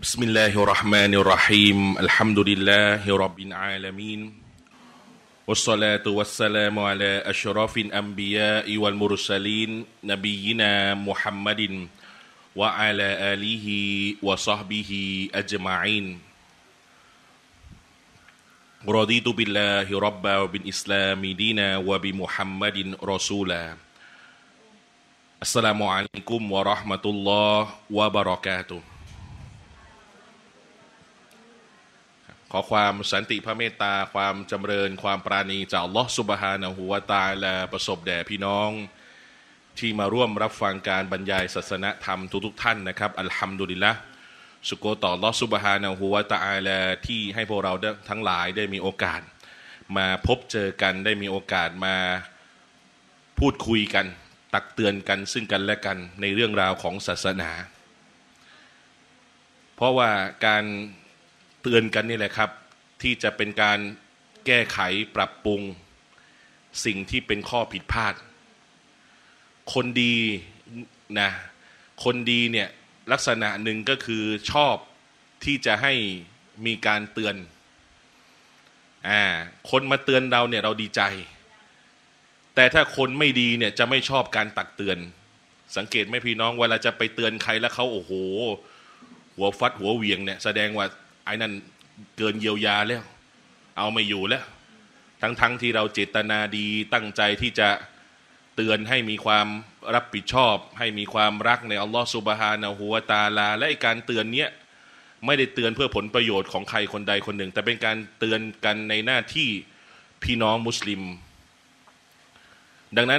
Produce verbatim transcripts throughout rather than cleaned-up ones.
بسم الله الرحمن الرحيم الحمد لله رب العالمين والصلاة والسلام على أشرف الأنبياء والمرسلين نبينا محمد وعلى آله وصحبه أجمعين رضيت بالله ربا وبالإسلام دينا وبمحمد رسولا السلام عليكم ورحمة الله وبركاتهขอความสันติพระเมตตาความจำเริญความปราณีจากอัลลอฮฺซุบฮานะฮูวะตะอาลาประสบแด่พี่น้องที่มาร่วมรับฟังการบรรยายศาสนธรรมทุกๆท่านนะครับอัลฮัมดุลิลละห์สุโกต่ออัลลอฮฺซุบฮานะฮูวะตะอาลาที่ให้พวกเราทั้งหลายได้มีโอกาสมาพบเจอกันได้มีโอกาสมาพูดคุยกันตักเตือนกันซึ่งกันและกันในเรื่องราวของศาสนาเพราะว่าการเตือนกันนี่แหละครับที่จะเป็นการแก้ไขปรับปรุงสิ่งที่เป็นข้อผิดพลาดคนดีนะคนดีเนี่ยลักษณะหนึ่งก็คือชอบที่จะให้มีการเตือนอ่าคนมาเตือนเราเนี่ยเราดีใจแต่ถ้าคนไม่ดีเนี่ยจะไม่ชอบการตักเตือนสังเกตไหมพี่น้องเวลาจะไปเตือนใครแล้วเขาโอ้โหหัวฟัดหัวเหวี่ยงเนี่ยแสดงว่าไอ้นั่นเกินเยียวยาแล้วเอาไม่อยู่แล้วทั้งๆ ท, ที่เราเจตนาดีตั้งใจที่จะเตือนให้มีความรับผิดชอบให้มีความรักในอัลลอฮฺซุบฮานะฮูวะตะอาลาและการเตือนเนี้ยไม่ได้เตือนเพื่อผลประโยชน์ของใครคนใดคนหนึ่งแต่เป็นการเตือนกันในหน้าที่พี่น้องมุสลิมดังนั้น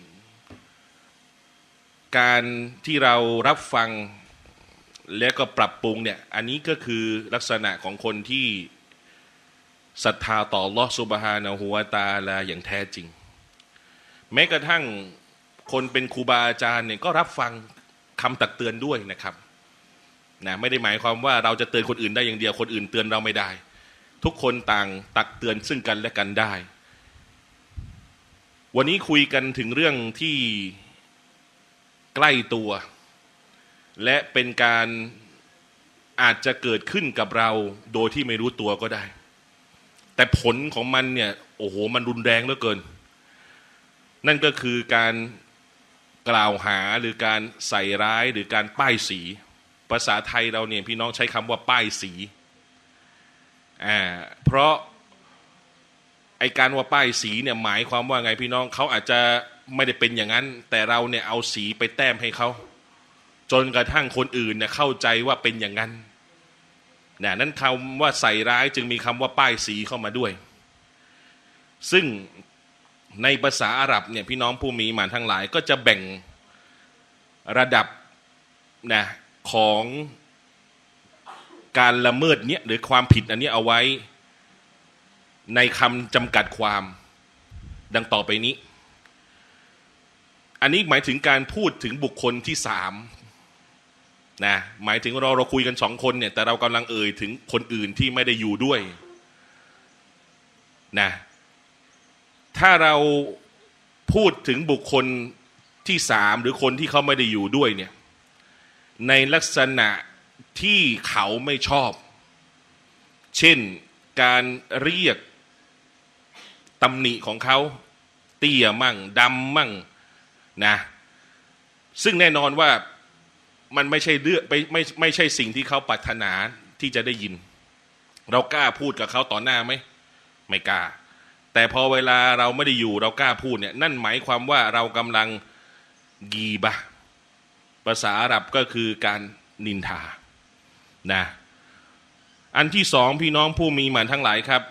การที่เรารับฟังและก็ปรับปรุงเนี่ยอันนี้ก็คือลักษณะของคนที่ศรัทธาต่ออัลเลาะห์ซุบฮานะฮูวะตะอาลาอย่างแท้จริงแม้กระทั่งคนเป็นครูบาอาจารย์เนี่ยก็รับฟังคำตักเตือนด้วยนะครับนะไม่ได้หมายความว่าเราจะเตือนคนอื่นได้อย่างเดียวคนอื่นเตือนเราไม่ได้ทุกคนต่างตักเตือนซึ่งกันและกันได้วันนี้คุยกันถึงเรื่องที่ใกล้ตัวและเป็นการอาจจะเกิดขึ้นกับเราโดยที่ไม่รู้ตัวก็ได้แต่ผลของมันเนี่ยโอ้โหมันรุนแรงเหลือเกินนั่นก็คือการกล่าวหาหรือการใส่ร้ายหรือการป้ายสีภาษาไทยเราเนี่ยพี่น้องใช้คำว่าป้ายสีอ่าเพราะไอการว่าป้ายสีเนี่ยหมายความว่าไงพี่น้องเขาอาจจะไม่ได้เป็นอย่างนั้นแต่เราเนี่ยเอาสีไปแต้มให้เขาจนกระทั่งคนอื่นเนี่ยเข้าใจว่าเป็นอย่างนั้นนะนั่นคำว่าใส่ร้ายจึงมีคำว่าป้ายสีเข้ามาด้วยซึ่งในภาษาอาหรับเนี่ยพี่น้องผู้มีหมานทั้งหลายก็จะแบ่งระดับนะของการละเมิดเนี้ยหรือความผิดอันนี้เอาไว้ในคำจำกัดความดังต่อไปนี้อันนี้หมายถึงการพูดถึงบุคคลที่สามนะหมายถึงเราเราคุยกันสองคนเนี่ยแต่เรากำลังเอ่ยถึงคนอื่นที่ไม่ได้อยู่ด้วยนะถ้าเราพูดถึงบุคคลที่สามหรือคนที่เขาไม่ได้อยู่ด้วยเนี่ยในลักษณะที่เขาไม่ชอบเช่นการเรียกตำหนิของเขาเตี้ยมั่งดำมั่งนะซึ่งแน่นอนว่ามันไม่ใช่เรื่องไม่ไม่ไม่ใช่สิ่งที่เขาปรารถนาที่จะได้ยินเรากล้าพูดกับเขาต่อหน้าไหมไม่กล้าแต่พอเวลาเราไม่ได้อยู่เรากล้าพูดเนี่ยนั่นหมายความว่าเรากำลังกีบะภาษาอาหรับก็คือการนินทานะอันที่สองพี่น้องผู้มีหมานทั้งหลายครับ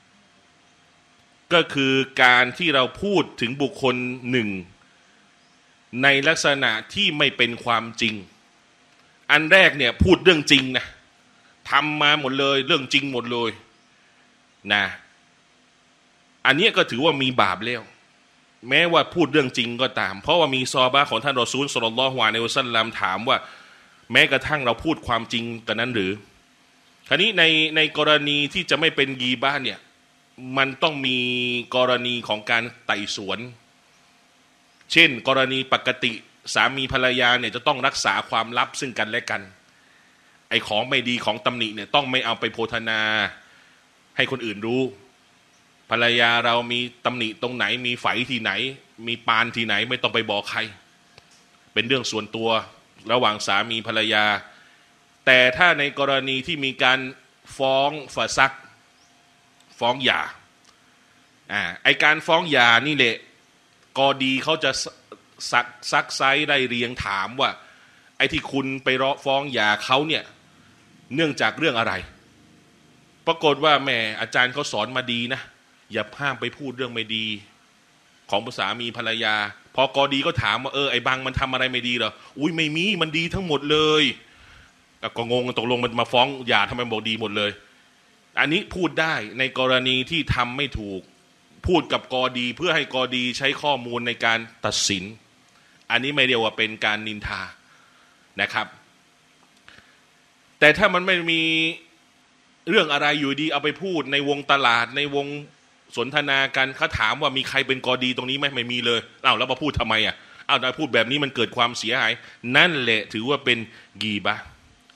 ก็คือการที่เราพูดถึงบุคคลหนึ่งในลักษณะที่ไม่เป็นความจริงอันแรกเนี่ยพูดเรื่องจริงนะทำมาหมดเลยเรื่องจริงหมดเลยนะอันนี้ก็ถือว่ามีบาปแล้วแม้ว่าพูดเรื่องจริงก็ตามเพราะว่ามีซอฮาบะห์ของท่านรอซูลศ็อลลัลลอฮุอะลัยฮิวะซัลลัมถามว่าแม้กระทั่งเราพูดความจริงกันนั้นหรือคราวนี้ในในกรณีที่จะไม่เป็นกีบะห์เนี่ยมันต้องมีกรณีของการไต่สวนเช่นกรณีปกติสามีภรรยาเนี่ยจะต้องรักษาความลับซึ่งกันและกันไอ้ของไม่ดีของตำหนิเนี่ยต้องไม่เอาไปโพธนาให้คนอื่นรู้ภรรยาเรามีตำหนิตรงไหนมีไฝที่ไหนมีปานที่ไหนไม่ต้องไปบอกใครเป็นเรื่องส่วนตัวระหว่างสามีภรรยาแต่ถ้าในกรณีที่มีการฟ้องฝาซักฟ้องหย่าอ่าไอการฟ้องหย่านี่แหละกอดีเขาจะซักซักไซได้เรียงถามว่าไอ้ที่คุณไปร้องฟ้องหย่าเขาเนี่ยเนื่องจากเรื่องอะไรปรากฏว่าแม่อาจารย์เขาสอนมาดีนะอย่าห้ามไปพูดเรื่องไม่ดีของสามีภรรยาพอกอดีก็ถามว่าเออไอ้บางมันทำอะไรไม่ดีเหรออุ้ยไม่มีมันดีทั้งหมดเลยก็งงตกลงมันมาฟ้องหย่าทำไมบอกดีหมดเลยอันนี้พูดได้ในกรณีที่ทำไม่ถูกพูดกับกอดีเพื่อให้กอดีใช้ข้อมูลในการตัดสินอันนี้ไม่เรียกว่าเป็นการนินทานะครับแต่ถ้ามันไม่มีเรื่องอะไรอยู่ดีเอาไปพูดในวงตลาดในวงสนทนากันเขาถามว่ามีใครเป็นกอดีตรงนี้ไหมไม่มีเลยอ้าวแล้วมาพูดทำไมอ่ะอ้าวได้พูดแบบนี้มันเกิดความเสียหายนั่นแหละถือว่าเป็นกีบะห์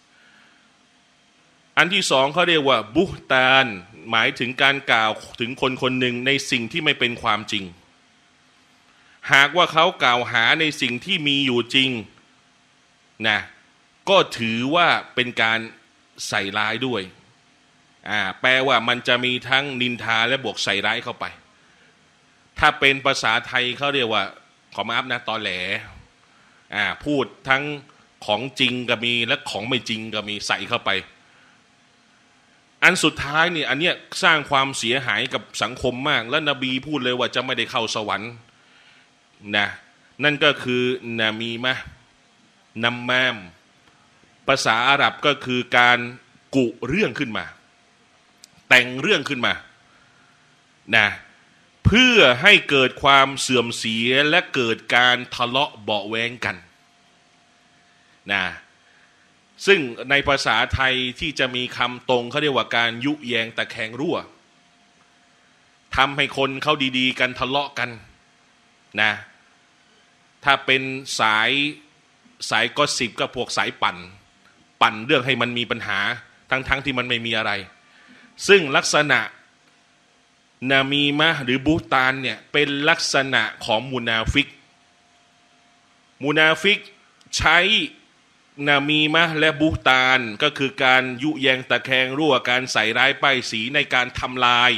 อันที่สองเขาเรียกว่าบุฮตานหมายถึงการกล่าวถึงคนคนหนึ่งในสิ่งที่ไม่เป็นความจริงหากว่าเขากล่าวหาในสิ่งที่มีอยู่จริงนะก็ถือว่าเป็นการใส่ร้ายด้วยอ่าแปลว่ามันจะมีทั้งนินทาและบวกใส่ร้ายเข้าไปถ้าเป็นภาษาไทยเขาเรียกว่าขอมาอัพนะตอแหลอ่าพูดทั้งของจริงก็มีและของไม่จริงก็มีใส่เข้าไปอันสุดท้ายเนี่ยอันเนี้ยสร้างความเสียหายกับสังคมมากและนบีพูดเลยว่าจะไม่ได้เข้าสวรรค์นะนั่นก็คือนามีมะนัมมามภาษาอาหรับก็คือการกุเรื่องขึ้นมาแต่งเรื่องขึ้นมานะเพื่อให้เกิดความเสื่อมเสียและเกิดการทะเลาะเบาะแว้งกันนะซึ่งในภาษาไทยที่จะมีคำตรงเขาเรียกว่าการยุแยงตะแคงรั่วทำให้คนเขาดีๆกันทะเลาะกันนะถ้าเป็นสายสายก็สิบก็พวกสายปั่นปั่นเรื่องให้มันมีปัญหาทั้งๆ ท, ที่มันไม่มีอะไรซึ่งลักษณะนามีมะหรือบูตานเนี่ยเป็นลักษณะของมุนาฟิกมุนาฟิกใช้นามีมะและบูตานก็คือการยุแยงตะแคงรั่วการใส่ร้ายป้ายสีในการทำลาย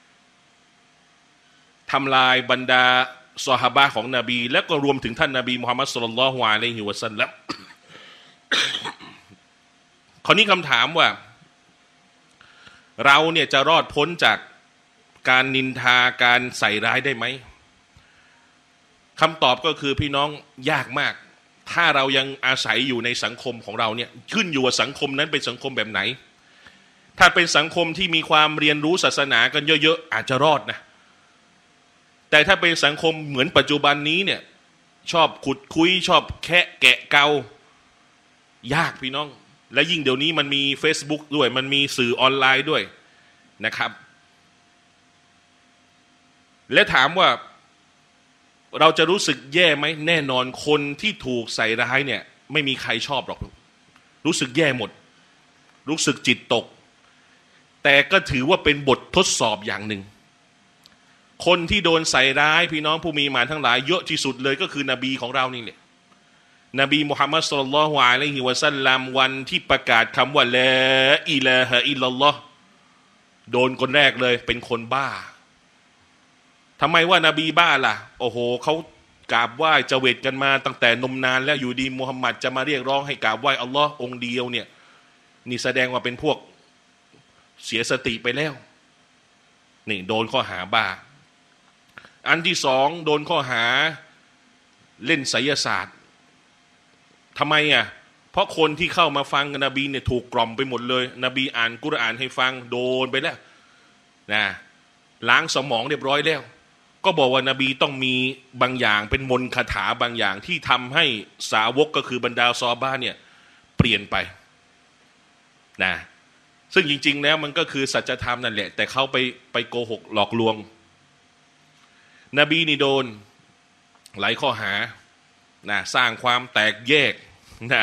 ทำลายบรรดาซอฮาบะห์ของนบีและก็รวมถึงท่านนบีมุฮัมมัดศ็อลลัลลอฮุอะลัยฮิวะซัลลัม คราวนี้คำถามว่าเราเนี่ยจะรอดพ้นจากการนินทาการใส่ร้ายได้ไหมคำตอบก็คือพี่น้องยากมากถ้าเรายังอาศัยอยู่ในสังคมของเราเนี่ยขึ้นอยู่ว่าสังคมนั้นเป็นสังคมแบบไหนถ้าเป็นสังคมที่มีความเรียนรู้ศาสนากันเยอะๆอาจจะรอดนะแต่ถ้าเป็นสังคมเหมือนปัจจุบันนี้เนี่ยชอบขุดคุยชอบแคะแกะเกายากพี่น้องและยิ่งเดี๋ยวนี้มันมี Facebook ด้วยมันมีสื่อออนไลน์ด้วยนะครับและถามว่าเราจะรู้สึกแย่ไหมแน่นอนคนที่ถูกใส่ร้ายเนี่ยไม่มีใครชอบหรอกรู้สึกแย่หมดรู้สึกจิตตกแต่ก็ถือว่าเป็นบททดสอบอย่างหนึ่งคนที่โดนใส่ร้ายพี่น้องผู้มีหมานทั้งหลายเยอะที่สุดเลยก็คือนบีของเรานี่แหละนบีมุฮัมมัดศ็อลลัลลอฮุอะลัยฮิวะซัลลัมวันที่ประกาศคำว่าลาอิลาฮะอิลลัลลอฮ์โดนคนแรกเลยเป็นคนบ้าทำไมว่านบีบ้าล่ะโอ้โหเขากราบไหว้เจเวตกันมาตั้งแต่นมนานแล้วอยู่ดีมุฮัมมัดจะมาเรียกร้องให้กราบไหว้อัลลอฮ์องเดียวเนี่ยนี่แสดงว่าเป็นพวกเสียสติไปแล้วนี่โดนข้อหาบ้าอันที่สองโดนข้อหาเล่นไสยศาสตร์ทำไมอ่ะเพราะคนที่เข้ามาฟังนบีเนี่ยถูกกล่อมไปหมดเลยนบีอ่านกุรอานให้ฟังโดนไปแล้วนะล้างสมองเรียบร้อยแล้วก็บอกว่านบีต้องมีบางอย่างเป็นมนต์คาถาบางอย่างที่ทำให้สาวกก็คือบรรดาซอฮาบะห์เนี่ยเปลี่ยนไปนะซึ่งจริงๆแล้วมันก็คือสัจธรรมนั่นแหละแต่เขาไปไปโกหกหลอกลวงนบีนี่โดนหลายข้อหานะสร้างความแตกแยกนะ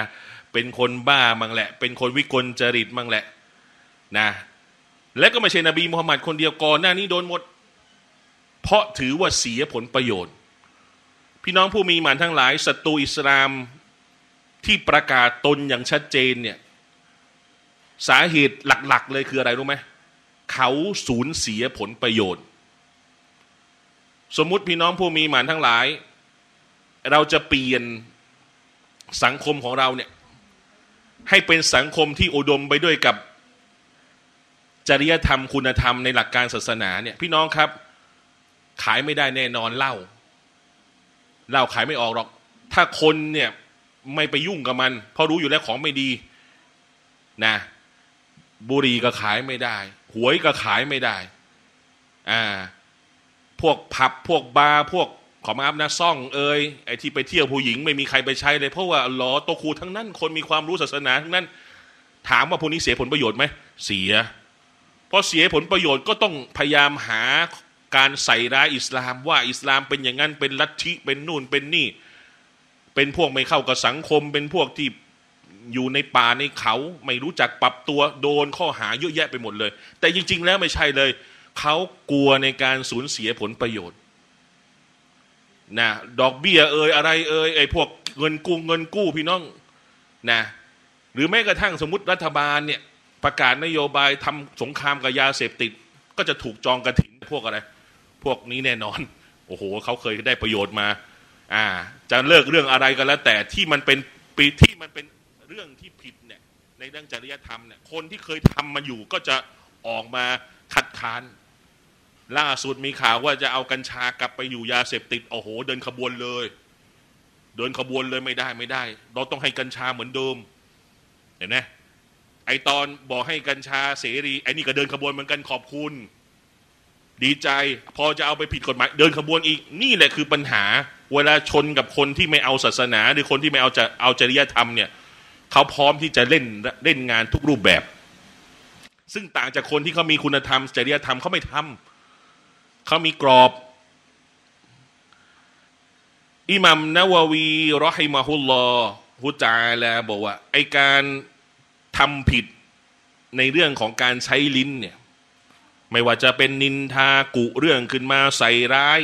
เป็นคนบ้ามั่งแหละเป็นคนวิกลจริตมั่งแหละนะและก็ไม่ใช่นบีมุฮัมมัดคนเดียวก่อนหน้านี้โดนหมดเพราะถือว่าเสียผลประโยชน์พี่น้องผู้มีหมานทั้งหลายศัตรูอิสลามที่ประกาศตนอย่างชัดเจนเนี่ยสาเหตุหลักๆเลยคืออะไรรู้ไหมเขาสูญเสียผลประโยชน์สมมุติพี่น้องผู้มีหมานทั้งหลายเราจะเปลี่ยนสังคมของเราเนี่ยให้เป็นสังคมที่อุดมไปด้วยกับจริยธรรมคุณธรรมในหลักการศาสนาเนี่ยพี่น้องครับขายไม่ได้แน่นอนเหล้าเหล้าขายไม่ออกหรอกถ้าคนเนี่ยไม่ไปยุ่งกับมันเพราะรู้อยู่แล้วของไม่ดีนะบุหรี่ก็ขายไม่ได้หวยก็ขายไม่ได้อ่าพวกผับพวกบาร์พวกขอมาอัพนะซ่องเอ่ยไอ้ที่ไปเที่ยวผู้หญิงไม่มีใครไปใช้เลยเพราะว่าหลอโตครูทั้งนั้นคนมีความรู้ศาสนาทั้งนั้นถามว่าพวกนี้เสียผลประโยชน์ไหมเสียเพราะเสียผลประโยชน์ก็ต้องพยายามหาการใส่ร้ายอิสลามว่าอิสลามเป็นอย่างนั้นเป็นลัทธิเป็นนู่นเป็นนี่เป็นพวกไม่เข้ากับสังคมเป็นพวกที่อยู่ในป่าในเขาไม่รู้จักปรับตัวโดนข้อหาเยอะแยะไปหมดเลยแต่จริงๆแล้วไม่ใช่เลยเขากลัวในการสูญเสียผลประโยชน์นะดอกเบี้ยเอ่ยอะไรเอ่ยไอ้พวกเงินกู้เงินกู้พี่น้องนะหรือแม้กระทั่งสมมติรัฐบาลเนี่ยประกาศนโยบายทำสงครามกับยาเสพติดก็จะถูกจองกระถิ่นพวกอะไรพวกนี้แน่นอนโอ้โหเขาเคยได้ประโยชน์มาอ่าจะเลิกเรื่องอะไรก็แล้วแต่ที่มันเป็นปีที่มันเป็นเรื่องที่ผิดเนี่ยในเรื่องจริยธรรมเนี่ยคนที่เคยทำมาอยู่ก็จะออกมาคัดค้านล่าสุดมีข่าวว่าจะเอากัญชากลับไปอยู่ยาเสพติดโอ้โหเดินขบวนเลยเดินขบวนเลยไม่ได้ไม่ได้เราต้องให้กัญชาเหมือนเดิมเห็นไหมไอตอนบอกให้กัญชาเสรีไอนี่ก็เดินขบวนเหมือนกันขอบคุณดีใจพอจะเอาไปผิดกฎหมายเดินขบวนอีกนี่แหละคือปัญหาเวลาชนกับคนที่ไม่เอาศาสนาหรือคนที่ไม่เอาจะเอาจริยธรรมเนี่ยเขาพร้อมที่จะเล่นเล่นงานทุกรูปแบบซึ่งต่างจากคนที่เขามีคุณธรรมจริยธรรมเขาไม่ทำเขามีกรอบอิหมัมนะวะวีรอฮิมะฮุลลอฮุตะอาลาบอกว่าไอการทำผิดในเรื่องของการใช้ลิ้นเนี่ยไม่ว่าจะเป็นนินทากุเรื่องขึ้นมาใส่ร้าย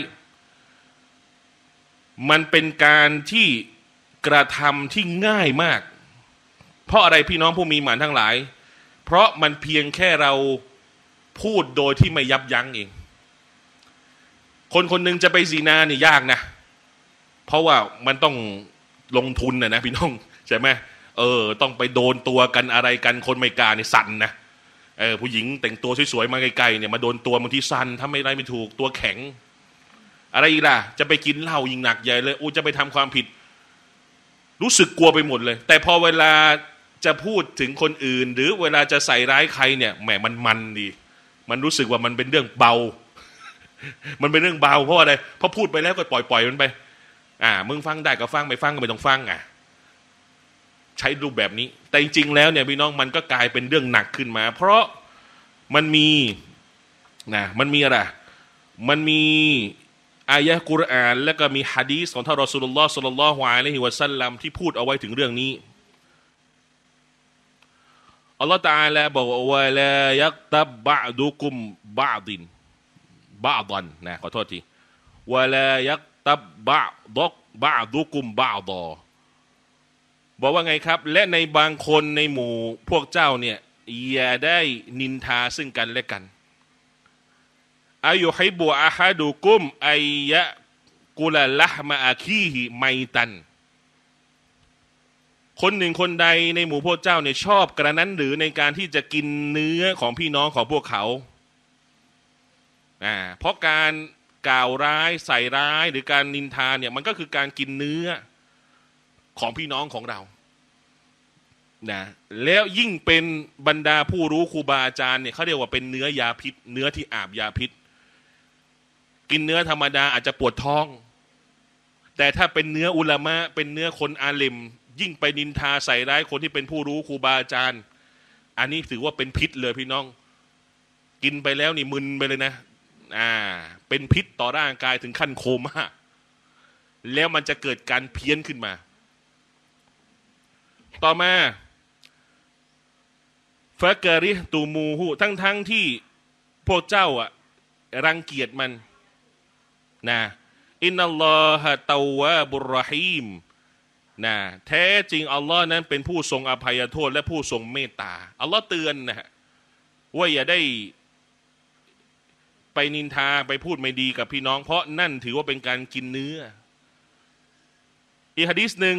มันเป็นการที่กระทำที่ง่ายมากเพราะอะไรพี่น้องผู้มีหมานทั้งหลายเพราะมันเพียงแค่เราพูดโดยที่ไม่ยับยั้งเองคนคนหนึ่งจะไปซีนาเนี่ยยากนะเพราะว่ามันต้องลงทุนนะนะพี่น้องใช่ไหมเออต้องไปโดนตัวกันอะไรกันคนไม่กล้าเนี่ยสั่นนะเออผู้หญิงแต่งตัวสวยๆมาไกลๆเนี่ยมาโดนตัวบางทีสั่นทำไม่ได้ไม่ถูกตัวแข็งอะไรอีกล่ะจะไปกินเหล้ายิ่งหนักใหญ่เลยโอ้จะไปทำความผิดรู้สึกกลัวไปหมดเลยแต่พอเวลาจะพูดถึงคนอื่นหรือเวลาจะใส่ร้ายใครเนี่ยแหมมันมันดีมันรู้สึกว่ามันเป็นเรื่องเบา มันเป็นเรื่องเบาเพราะอะไรเพราะพูดไปแล้วก็ปล่อยปล่อยมันไปอ่ามึงฟังได้ก็ฟังไม่ฟังก็ไม่ต้องฟังอ่ะใช้รูปแบบนี้แต่จริงๆแล้วเนี่ยพี่น้องมันก็กลายเป็นเรื่องหนักขึ้นมาเพราะมันมีนะมันมีอะไรมันมีอายะห์กุรอานและก็มีหะดีษของท่านรอซูลุลลอฮ์ศ็อลลัลลอฮุอะลัยฮิวะซัลลัมที่พูดเอาไว้ถึงเรื่องนี้อัลลอฮฺตะอาลาบอกว่าลายักตับบะดุกุมบะดินบะดันนะขอโทษทีวะลายักตับบะดกบะดุกุมบะดอบอกว่าไงครับและในบางคนในหมู่พวกเจ้าเนี่ยอย่าได้นินทาซึ่งกันและกันอายุฮิบุอะฮะดุกุมอัยยะกุลละห์มะอาคีฮิไมตันคนหนึ่งคนใดในหมู่พวกเจ้าเนี่ยชอบกระนั้นหรือในการที่จะกินเนื้อของพี่น้องของพวกเขาอ่าเพราะการกล่าวร้ายใส่ร้ายหรือการนินทาเนี่ยมันก็คือการกินเนื้อของพี่น้องของเรานะแล้วยิ่งเป็นบรรดาผู้รู้ครูบาอาจารย์เนี่ยเขาเรียกว่าเป็นเนื้อยาพิษเนื้อที่อาบยาพิษกินเนื้อธรรมดาอาจจะปวดท้องแต่ถ้าเป็นเนื้ออุลามะเป็นเนื้อคนอาลิมยิ่งไปนินทาใส่ร้ายคนที่เป็นผู้รู้ครูบาอาจารย์อันนี้ถือว่าเป็นพิษเลยพี่น้องกินไปแล้วนี่มึนไปเลยนะอ่าเป็นพิษต่อร่างกายถึงขั้นโคม่าแล้วมันจะเกิดการเพี้ยนขึ้นมาต่อมาฟะกะริตูมูฮูทั้งทั้งที่พวกเจ้าอ่ะรังเกียจมันนะอินนัลลอฮะตาวาบุรรฮีมนะแท้จริงอัลลอฮ์นั้นเป็นผู้ทรงอภัยโทษและผู้ทรงเมตตาอัลลอฮ์เตือนนะฮะว่าอย่าได้ไปนินทาไปพูดไม่ดีกับพี่น้องเพราะนั่นถือว่าเป็นการกินเนื้ออีกหะดีษหนึ่ง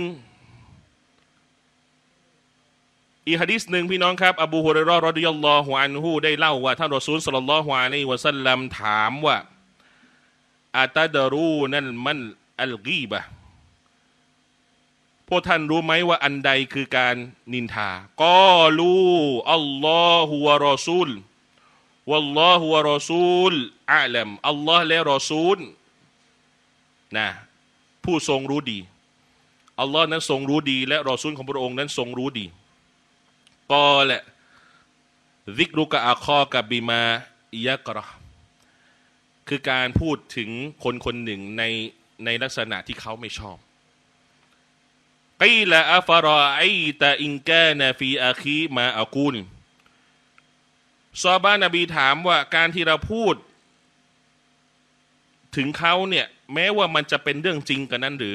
อีกหะดีษหนึ่งพี่น้องครับอบูฮุรอยเราะห์รอฎิยัลลอฮุอันฮุได้เล่าว่าท่านรอซูลศ็อลลัลลอฮุอะลัยฮิวะซัลลัมถามว่าอาตาดารูนั่นมันอัลกีบะห์พวกท่านรู้ไหมว่าอันใดคือการนินทากอลูอัลลอฮุวะรอซูลวัลลอฮุวะรอซูลอาลัมอัลลอฮ์และรอซูลนะผู้ทรงรู้ดีอัลลอฮ์นั้นทรงรู้ดีและรอซูลของพระองค์นั้นทรงรู้ดีก็แหละซิกรุกะอาคอกะบิมาอิยะกะรอคือการพูดถึงคนคนหนึ่งในในลักษณะที่เขาไม่ชอบกีละอัฟรอไอตะอินกานะฟีอาคีมาอากูลซอฮาบะห์นบีถามว่าการที่เราพูดถึงเขาเนี่ยแม้ว่ามันจะเป็นเรื่องจริงกันนั้นหรือ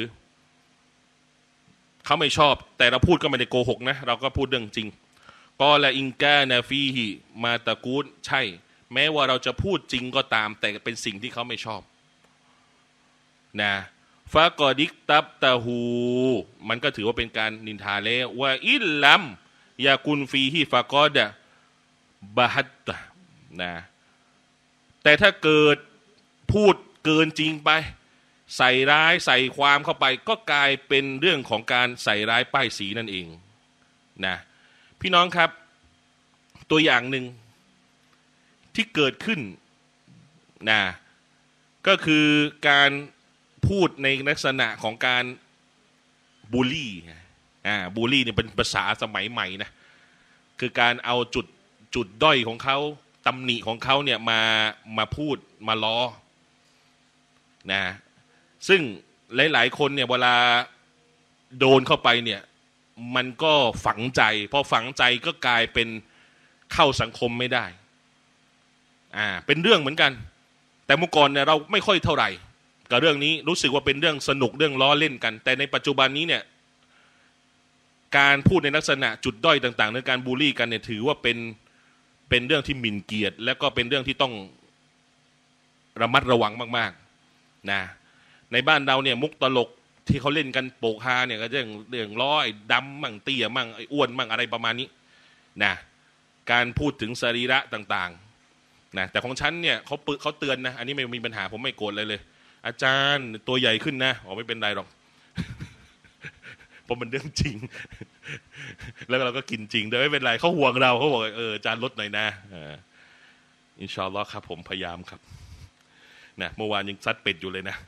เขาไม่ชอบแต่เราพูดก็ไม่ได้โกหกนะเราก็พูดเรื่องจริงกอละอินกานาฟีฮิมาตะกูลใช่แม้ว่าเราจะพูดจริงก็ตามแต่เป็นสิ่งที่เขาไม่ชอบนะฟะกอดิกตับตะฮูมันก็ถือว่าเป็นการนินทาแล้วว่าอิลลัมยากุนฟีฮิฟะกอดะบะฮัตตะนะแต่ถ้าเกิดพูดเกินจริงไปใส่ร้ายใส่ความเข้าไปก็กลายเป็นเรื่องของการใส่ร้ายป้ายสีนั่นเองนะพี่น้องครับตัวอย่างหนึ่งที่เกิดขึ้นนะก็คือการพูดในลักษณะของการบูลลี่อ่าบูลลี่เนี่ยเป็นภาษาสมัยใหม่นะคือการเอาจุดจุดด้อยของเขาตำหนิของเขาเนี่ยมามาพูดมาล้อนะซึ่งหลายๆคนเนี่ยเวลาโดนเข้าไปเนี่ยมันก็ฝังใจพอฝังใจก็กลายเป็นเข้าสังคมไม่ได้อ่าเป็นเรื่องเหมือนกันแต่เมื่อก่อนเนี่ยเราไม่ค่อยเท่าไหร่กับเรื่องนี้รู้สึกว่าเป็นเรื่องสนุกเรื่องล้อเล่นกันแต่ในปัจจุบันนี้เนี่ยการพูดในลักษณะจุดด้อยต่างๆในการบูลลี่กันเนี่ยถือว่าเป็นเป็นเรื่องที่หมิ่นเกียรติและก็เป็นเรื่องที่ต้องระมัดระวังมากๆนะในบ้านเราเนี่ยมุกตลกที่เขาเล่นกันโปกฮาเนี่ยก็เรื่องเรื่องล้อไอ้ดำมั่งเตี้ยมั่งไอ้อ้วนมั่งอะไรประมาณนี้นะการพูดถึงสรีระต่างๆนะแต่ของฉันเนี่ยเขาปึเขาเตือนนะอันนี้ไม่มีปัญหาผมไม่โกรธเลยเลยอาจารย์ตัวใหญ่ขึ้นนะอ๋อไม่เป็นไรหรอกเพราะมันเรื่องจริงแล้วเราก็กินจริงแต่ไม่เป็นไรเขาห่วงเราเขาบอกเอออาจารย์ลดหน่อยนะอินชาอัลลอฮ์ครับผมพยายามครับนะเมื่อวานยังซัดเป็ดอยู่เลยนะ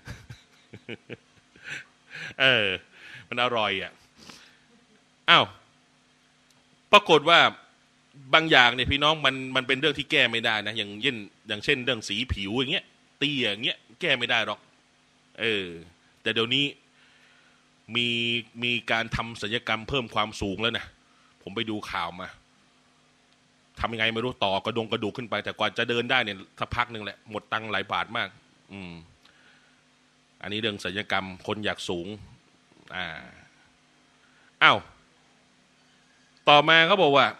เออมันอร่อยอ่ะอ้าวปรากฏว่าบางอย่างเนี่ยพี่น้องมันมันเป็นเรื่องที่แก้ไม่ได้นะอย่างเช่นอย่างเช่นเรื่องสีผิวอย่างเงี้ยเตี้ยอย่างเงี้ยแก้ไม่ได้หรอกเออแต่เดี๋ยวนี้มีมีการทำศัลยกรรมเพิ่มความสูงแล้วนะผมไปดูข่าวมาทำยังไงไม่รู้ต่อกระดงกระดูกขึ้นไปแต่กว่าจะเดินได้เนี่ยสักพักหนึ่งแหละหมดตังค์หลายบาทมากอืมอันนี้เรื่องศัลยกรรมคนอยากสูงอ่าอ้าวต่อมาเขาบอกว่า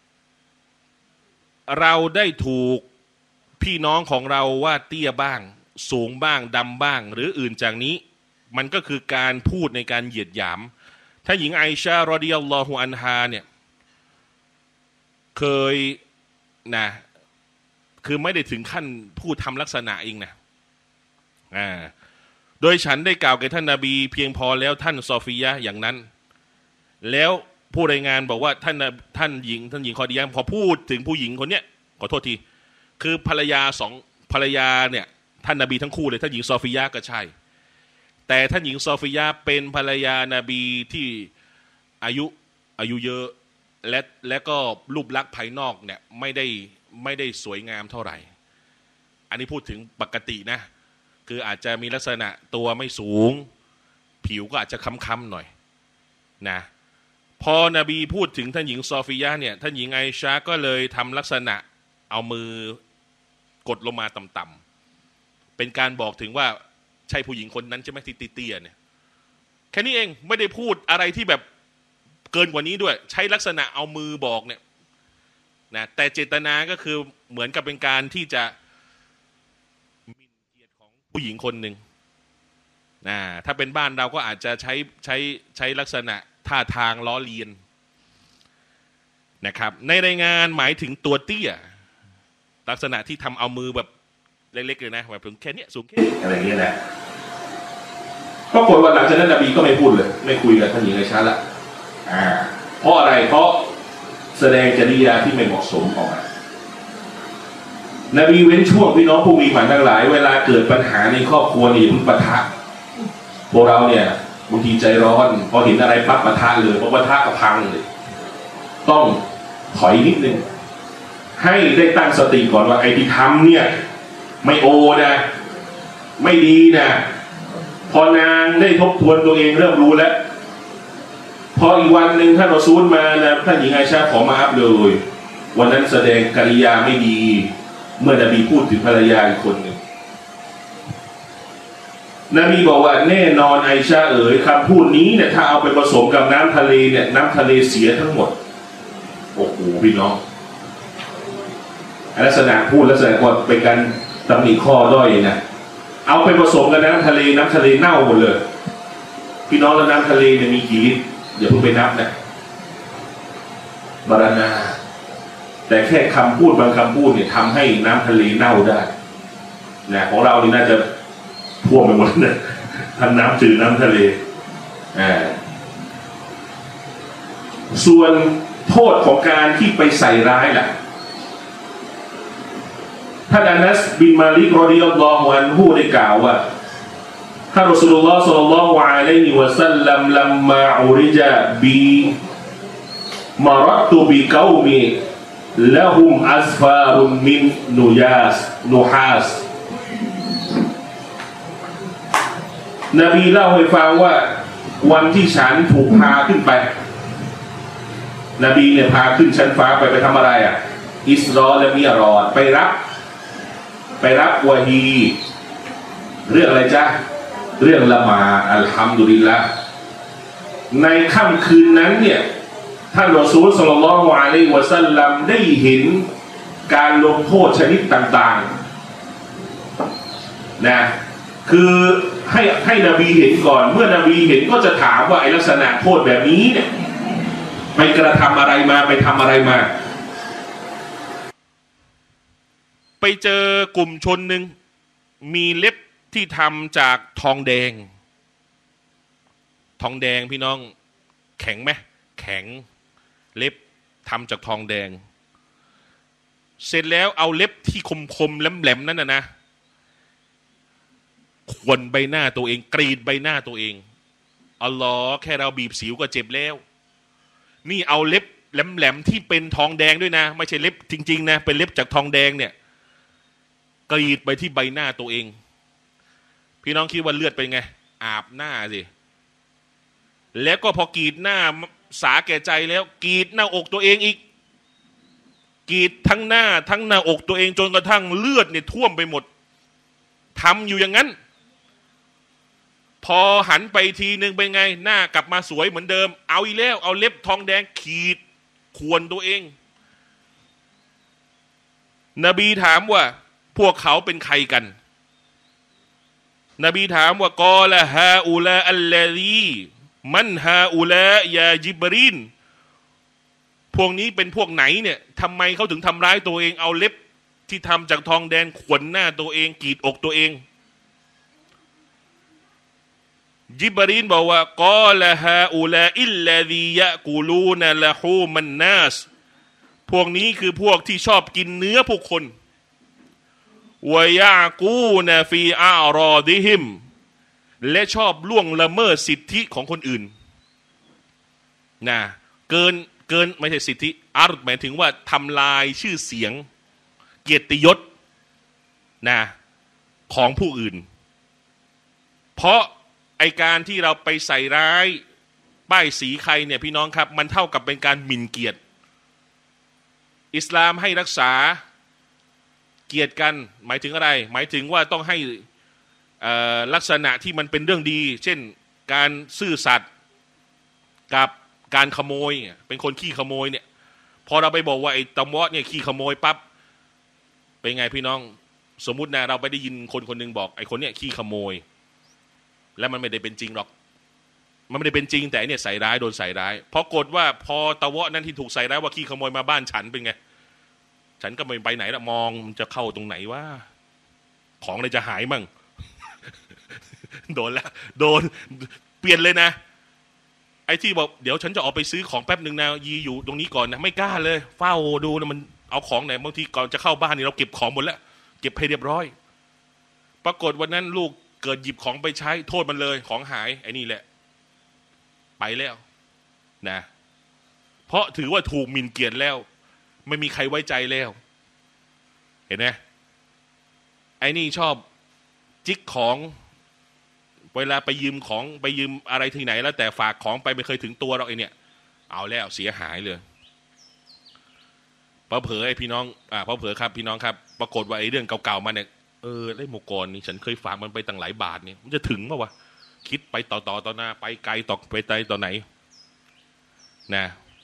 เราได้ถูกพี่น้องของเราว่าเตี้ยบ้างสูงบ้างดำบ้างหรืออื่นจากนี้มันก็คือการพูดในการเหยียดหยามถ้าหญิงไอชารอฎิยัลลอฮุอันฮาเนี่ยเคยนะคือไม่ได้ถึงขั้นพูดทำลักษณะเองนะอ่าโดยฉันได้กล่าวแก่ท่านนบีเพียงพอแล้วท่านซอฟียะห์อย่างนั้นแล้วผู้รายงานบอกว่าท่านท่านหญิงท่านหญิงคอดียะห์พอพูดถึงผู้หญิงคนเนี้ยขอโทษทีคือภรรยาสองภรรยาเนี่ยท่านนบีทั้งคู่เลยท่านหญิงซอฟียะห์ก็ใช่แต่ท่านหญิงซอฟียะห์เป็นภรรยานบีที่อายุอายุเยอะและและก็รูปลักษณ์ภายนอกเนี่ยไม่ได้ไม่ได้สวยงามเท่าไหร่อันนี้พูดถึงปกตินะคืออาจจะมีลักษณะตัวไม่สูงผิวก็อาจจะค้ำๆหน่อยนะพอนบีพูดถึงท่านหญิงซอฟียะห์เนี่ยท่านหญิงไอชาก็เลยทำลักษณะเอามือกดลงมาต่ำๆเป็นการบอกถึงว่าใช่ผู้หญิงคนนั้นใช่ไหมที่เตี้ยๆเนี่ยแค่นี้เองไม่ได้พูดอะไรที่แบบเกินกว่านี้ด้วยใช้ลักษณะเอามือบอกเนี่ยนะแต่เจตนาก็คือเหมือนกับเป็นการที่จะหมิ่นเกียรติของผู้หญิงคนหนึ่งนะถ้าเป็นบ้านเราก็อาจจะใช้ใช้ใช้ลักษณะท่าทางล้อเลียนนะครับในรายงานหมายถึงตัวเตี้ยลักษณะที่ทำเอามือแบบเล็กๆเลยนะแบบถึงแค่นี้สูงแค่นี้อะไรเงี้ยนะปรากฏว่าหลังจากนั้นนบีก็ไม่พูดเลยไม่คุยกับท่านหญิงไอชาละอ่าเพราะอะไรเพราะแสดงจริยาที่ไม่เหมาะสมออกมานบีเว้นช่วงพี่น้องผู้มีขวัญทั้งหลายเวลาเกิดปัญหาในครอบครัวนี่พึ่งปะทะพวกเราเนี่ยบางทีใจร้อนพอเห็นอะไรปั๊บปะทะเลยพอปะทะก็พังเลยต้องถอยนิดนึงให้ได้ตั้งสติก่อนว่าไอ้ที่ทำเนี่ยไม่โอนะไม่ดีนะพอนางได้ทบทวนตัวเองเริ่มรู้แล้วพออีกวันหนึ่งท่านรอซูลมานะท่านหญิงไอชาขอมาอัพเลยวันนั้นแสดงกิริยาไม่ดีเมื่อนบีพูดถึงภรรยาอีกคนหนึ่งนบีบอกว่าแน่นอนไอชาเอ๋ยคำพูดนี้เนี่ยถ้าเอาไปผสมกับน้ำทะเลเนี่ยน้ำทะเลเสียทั้งหมดโอ้โหพี่น้องลักษณะพูดลักษณะก่อนเป็นการตำหนิข้อด้อยนะเอาไปผสมกับน้ำทะเลน้ำทะเลเน่าหมดเลยพี่น้องแล้วน้ำทะเลเนี่ยมีกี่ลิตรอย่าเพิ่งไปนับนะบารานาแต่แค่คำพูดบางคำพูดเนี่ยทำให้น้ำทะเลเน่าได้นะของเรานี่น่าจะท่วมไปหมดนะทั้งน้ำจืดน้ำทะเลอ่าส่วนโทษของการที่ไปใส่ร้ายล่ะท่านอานัสบินมาลิกรอฎิยัลลอฮุอันฮุได้กล่าวว่าท่านรอซูลุลลอฮ์ศ็อลลัลลอฮุอะลัยฮิวะซัลลัมลัมมาอุริจาบีมารัตตุบิกอมิละฮุมอัสฟารุนมินนุยาสนุฮาสนบีเล่าให้ฟังว่าวันที่ฉันถูกพาขึ้นไปนบีเนี่ยพาขึ้นชั้นฟ้าไปไปทำอะไรอ่ะอิสรอและมิอรอจไปรับไปรับวะฮีเรื่องอะไรจ๊ะเรื่องละหมาดอัลฮัมดุลิลละห์ในค่ำคืนนั้นเนี่ยท่านรอซูลศ็อลลัลลอฮุอะลัยฮิวะซัลลัมได้เห็นการลงโทษชนิดต่างๆนะคือให้ให้นบีเห็นก่อนเมื่อนบีเห็นก็จะถามว่าไอ้ลักษณะโทษแบบนี้เนี่ยไปกระทำอะไรมาไปทำอะไรมาไปเจอกลุ่มชนหนึ่งมีเล็บที่ทำจากทองแดงทองแดงพี่น้องแข็งไหมแข็งเล็บทำจากทองแดงเสร็จแล้วเอาเล็บที่คมๆแหลมๆนั่นนะนะขวนใบหน้าตัวเองกรีดใบหน้าตัวเองอัลลอฮ์แค่เราบีบสิวก็เจ็บแล้วนี่เอาเล็บแหลมๆที่เป็นทองแดงด้วยนะไม่ใช่เล็บจริงๆนะเป็นเล็บจากทองแดงเนี่ยกรีดไปที่ใบหน้าตัวเองพี่น้องคิดว่าเลือดเป็นไงอาบหน้าสิแล้วก็พอกรีดหน้าสาแก่ใจแล้วกรีดหน้าอกตัวเองอีกกรีดทั้งหน้าทั้งหน้าอกตัวเองจนกระทั่งเลือดเนี่ยท่วมไปหมดทำอยู่อย่างนั้นพอหันไปทีนึงเป็นไงหน้ากลับมาสวยเหมือนเดิมเอาอีกแล้วเอาเล็บทองแดงขีดข่วนตัวเองนบีถามว่าพวกเขาเป็นใครกันนบีถามว่ากอละฮาอูลาอัลลซีมันฮาอูลายาจิบรีนพวกนี้เป็นพวกไหนเนี่ยทำไมเขาถึงทำร้ายตัวเองเอาเล็บที่ทำจากทองแดงข่วนหน้าตัวเองกรีดอกตัวเองจิบรีนบอกว่ากอละฮาอูลาอิลลซียะกูลูนละฮูมันนาสพวกนี้คือพวกที่ชอบกินเนื้อผู้คนวยากูนฟีอารอดิฮิมและชอบล่วงละเมิดสิทธิของคนอื่นนะเกินเกินไม่ใช่สิทธิอาร์หมายถึงว่าทำลายชื่อเสียงเกียรติยศนะของผู้อื่นเพราะไอการที่เราไปใส่ร้ายป้ายสีใครเนี่ยพี่น้องครับมันเท่ากับเป็นการหมิ่นเกียรติอิสลามให้รักษาเกียรติกันหมายถึงอะไรหมายถึงว่าต้องให้ลักษณะที่มันเป็นเรื่องดีเช่นการซื่อสัตย์กับการขโมยเป็นคนขี้ขโมยเนี่ยพอเราไปบอกว่าไอ้ตะมอดเนี่ยขี้ขโมยปั๊บเป็นไงพี่น้องสมมุตินะเราไปได้ยินคนคนนึงบอกไอ้คนเนี่ยขี้ขโมยแล้วมันไม่ได้เป็นจริงหรอกมันไม่ได้เป็นจริงแต่เนี่ยใส่ร้ายโดนใส่ร้ายเพราะกฏว่าพอตะวะนั่นที่ถูกใส่ร้ายว่าขี้ขโมยมาบ้านฉันเป็นไงฉันก็ไม่ไปไหนละมองมันจะเข้าตรงไหนว่าของอะไรจะหายมั่ง โดนแล้วโดนเปลี่ยนเลยนะไอ้ที่บอกเดี๋ยวฉันจะออกไปซื้อของแป๊บหนึ่งนะยีอยู่ตรงนี้ก่อนนะไม่กล้าเลยเฝ้าดูนะมันเอาของไหนบางทีก่อนจะเข้าบ้านนี่เราเก็บของหมดแล้วเก็บให้เรียบร้อยปรากฏวันนั้นลูกเกิดหยิบของไปใช้โทษมันเลยของหายไอ้นี่แหละไปแล้วนะเพราะถือว่าถูกหมิ่นเกียรติแล้วไม่มีใครไว้ใจแล้วเห็นไหมไอ้นี่ชอบจิกของเวลาไปยืมของไปยืมอะไรที่ไหนแล้วแต่ฝากของไปไม่เคยถึงตัวหรอกไอ้เนี่ยเอาแล้วเสียหายเลยพอเผลอไอ้พี่น้องอ่าพอเผลอครับพี่น้องครับปรากฏว่าไอ้เรื่องเก่าๆมาเนี่ยเออไอ้โมกรนี่ฉันเคยฝากมันไปตั้งหลายบาทเนี่ยมันจะถึงป่าววะคิดไปต่อต่อต่อหน้าไปไกลต่อไปไกลต่อไหนนะ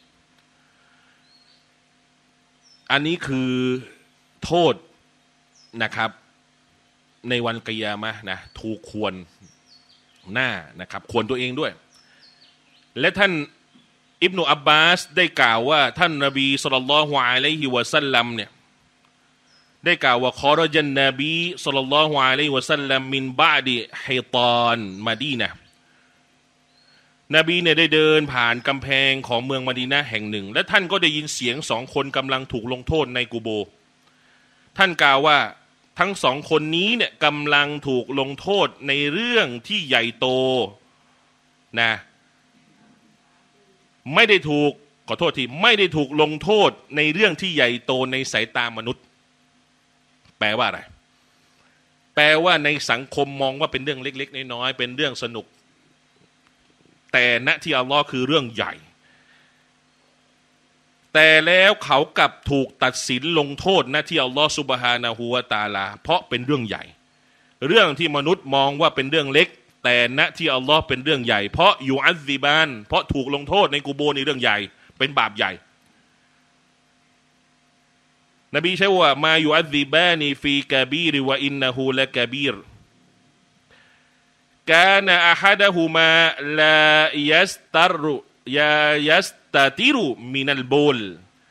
อันนี้คือโทษนะครับในวันกิยามะห์นะถูกควรหน้านะครับควรตัวเองด้วยและท่านอิบนุอับบาสได้กล่าวว่าท่านนบีศ็อลลัลลอฮุอะลัยฮิวะซัลลัมเนี่ยได้กล่าวว่าคอรจันนบีศ็อลลัลลอฮุอะลัยฮิวะซัลลัมมินบะดิฮิฏอนมะดีนะห์นบีเนี่ยได้เดินผ่านกำแพงของเมืองมะดีนะห์แห่งหนึ่งและท่านก็ได้ยินเสียงสองคนกำลังถูกลงโทษในกุโบร์ท่านกล่าวว่าทั้งสองคนนี้เนี่ยกำลังถูกลงโทษในเรื่องที่ใหญ่โตนะไม่ได้ถูกขอโทษทีไม่ได้ถูกลงโทษในเรื่องที่ใหญ่โตในสายตามนุษย์แปลว่าอะไรแปลว่าในสังคมมองว่าเป็นเรื่องเล็กๆน้อยๆเป็นเรื่องสนุกแต่ณที่อัลลอฮ์คือเรื่องใหญ่แต่แล้วเขากลับถูกตัดสินลงโทษณที่อัลลอฮ์ซุบฮานะฮูวะตะอาลาเพราะเป็นเรื่องใหญ่เรื่องที่มนุษย์มองว่าเป็นเรื่องเล็กแต่ณที่อัลลอฮ์เป็นเรื่องใหญ่เพราะยูอัซซิบานเพราะถูกลงโทษในกุโบร์ในเรื่องใหญ่เป็นบาปใหญ่นบีใช้ว่ามายูอัซซิบานีฟีกะบีรวะอินนะฮูละกะบีรกานะอะฮัดะฮุมาลายัสตัรยายัสตาติรุมินัลบูล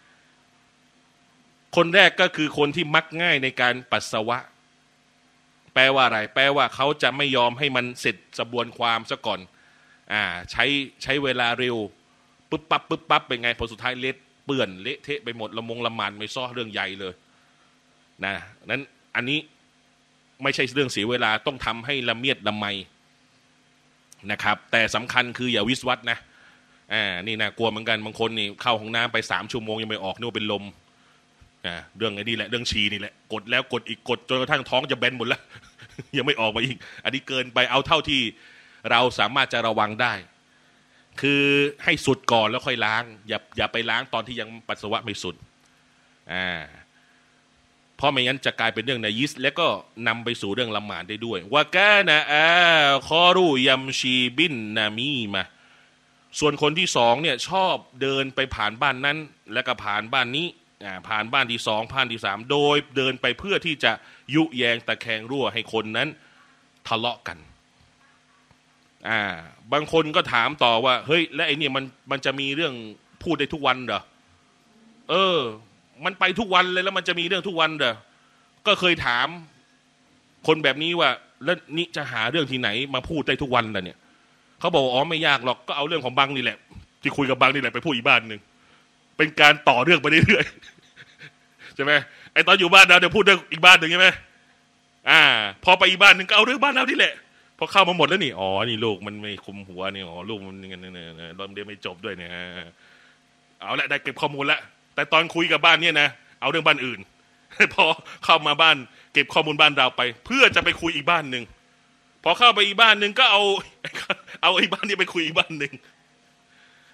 คนแรกก็คือคนที่มักง่ายในการปัสสาวะแปลว่าอะไรแปลว่าเขาจะไม่ยอมให้มันเสร็จกระบวนความซะก่อนอ่าใช้ใช้เวลาเร็วปึ๊บปั๊บปึ๊บปั๊บเป็นไงพอสุดท้ายเละเปื่อนเละเทะไปหมดละมงละมันไม่ซ้อเรื่องใหญ่เลยนะนั้นอันนี้ไม่ใช่เรื่องเสียเวลาต้องทำให้ละเมียดละไมนะครับแต่สำคัญคืออย่าวิสวัตนะอ่านี่นะกลัวเหมือนกันบางคนนี่เข้าห้องน้ำไปสามชั่วโมงยังไม่ออกนึกว่าเป็นลมอ่าเรื่องไอ้นี่แหละเรื่องชีนี่แหละกดแล้วกดอีกกดจนกระทั่งท้องจะแบนหมดแล้ว ยังไม่ออกมาอีกอันนี้เกินไปเอาเท่าที่เราสามารถจะระวังได้คือให้สุดก่อนแล้วค่อยล้างอย่าอย่าไปล้างตอนที่ยังปัสสาวะไม่สุดอ่าเพราะไม่งั้นจะกลายเป็นเรื่องนายิสและก็นำไปสู่เรื่องละหมาดได้ด้วยว่ากานะอาคอรูยัมชีบินนามีมาส่วนคนที่สองเนี่ยชอบเดินไปผ่านบ้านนั้นแล้วก็ผ่านบ้านนี้อ่าผ่านบ้านที่สองผ่านที่สามโดยเดินไปเพื่อที่จะยุแยงตะแคงรั่วให้คนนั้นทะเลาะกันอ่าบางคนก็ถามต่อว่าเฮ้ยและไอ้นี่มันมันจะมีเรื่องพูดได้ทุกวันเหรอเออมันไปทุกวันเลยแล้วมันจะมีเรื่องทุกวันเหรอก็เคยถามคนแบบนี้ว่าแล้วนี่จะหาเรื่องที่ไหนมาพูดได้ทุกวันล่ะเนี่ยเขาบอกอ๋อไม่ยากหรอกก็เอาเรื่องของบังนี่แหละที่คุยกับบังนี่แหละไปพูดอีกบ้านหนึ่งเป็นการต่อเรื่องไปเรื่อยๆใช่ไหมไอตอนอยู่บ้านเราเนี่ยพูดเรื่องอีกบ้านหนึ่งใช่ไหมอ่าพอไปอีกบ้านหนึ่งก็เอาเรื่องบ้านเราที่แหละพอเข้ามาหมดแล้วนี่อ๋อนี่ลูกมันไม่คุมหัวนี่อ๋อลูกมันเนี่ยเนี่ยเรียนไม่จบด้วยเนี่ยเอาละได้เก็บข้อมูลแล้วแต่ตอนคุยกับบ้านเนี่ยนะเอาเรื่องบ้านอื่นพอเข้ามาบ้านเก็บข้อมูลบ้านเราไปเพื่อจะไปคุยอีกบ้านหนึ่งพอเข้าไปอีกบ้านหนึ่งก็เอาเอาไอ้บ้านนี้ไปคุยอีกบ้านหนึ่ง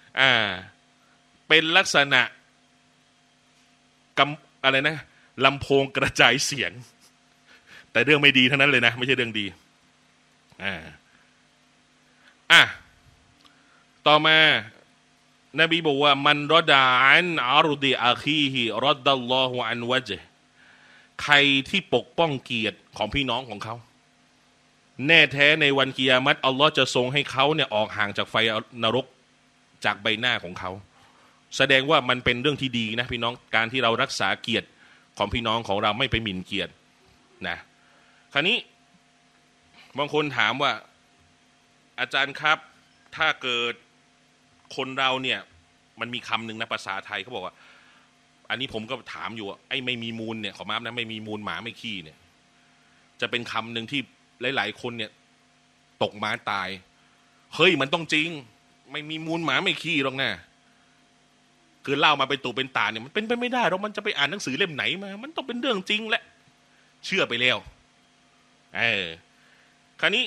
อ่าเป็นลักษณะกำอะไรนะลำโพงกระจายเสียงแต่เรื่องไม่ดีทั้งนั้นเลยนะไม่ใช่เรื่องดีอ่าอ่ะต่อมานบีบอกว่ามันรดาอันอารุดีอาคีฮิรดดัลลอฮุอันวะจใครที่ปกป้องเกียรติของพี่น้องของเขาแน่แท้ในวันกิยามัตอัลลอฮ์จะทรงให้เขาเนี่ยออกห่างจากไฟนรกจากใบหน้าของเขาแสดงว่ามันเป็นเรื่องที่ดีนะพี่น้องการที่เรารักษาเกียรติของพี่น้องของเราไม่ไปหมิ่นเกียรตินะคราวนี้บางคนถามว่าอาจารย์ครับถ้าเกิดคนเราเนี่ยมันมีคำหนึ่งนะภาษาไทยเขาบอกว่าอันนี้ผมก็ถามอยู่ไอ้ไม่มีมูลเนี่ยขอมานะไม่มีมูลหมาไม่ขี้เนี่ยจะเป็นคำหนึ่งที่หลายๆคนเนี่ยตกม้าตายเฮ้ยมันต้องจริงไม่มีมูลหมาไม่ขี้หรอกนะคือเล่ามาเป็นตูเป็นตาเนี่ยมันเป็นไปไม่ได้เรามันจะไปอ่านหนังสือเล่มไหนมามันต้องเป็นเรื่องจริงแหละเชื่อไปแล้วเออคราวนี้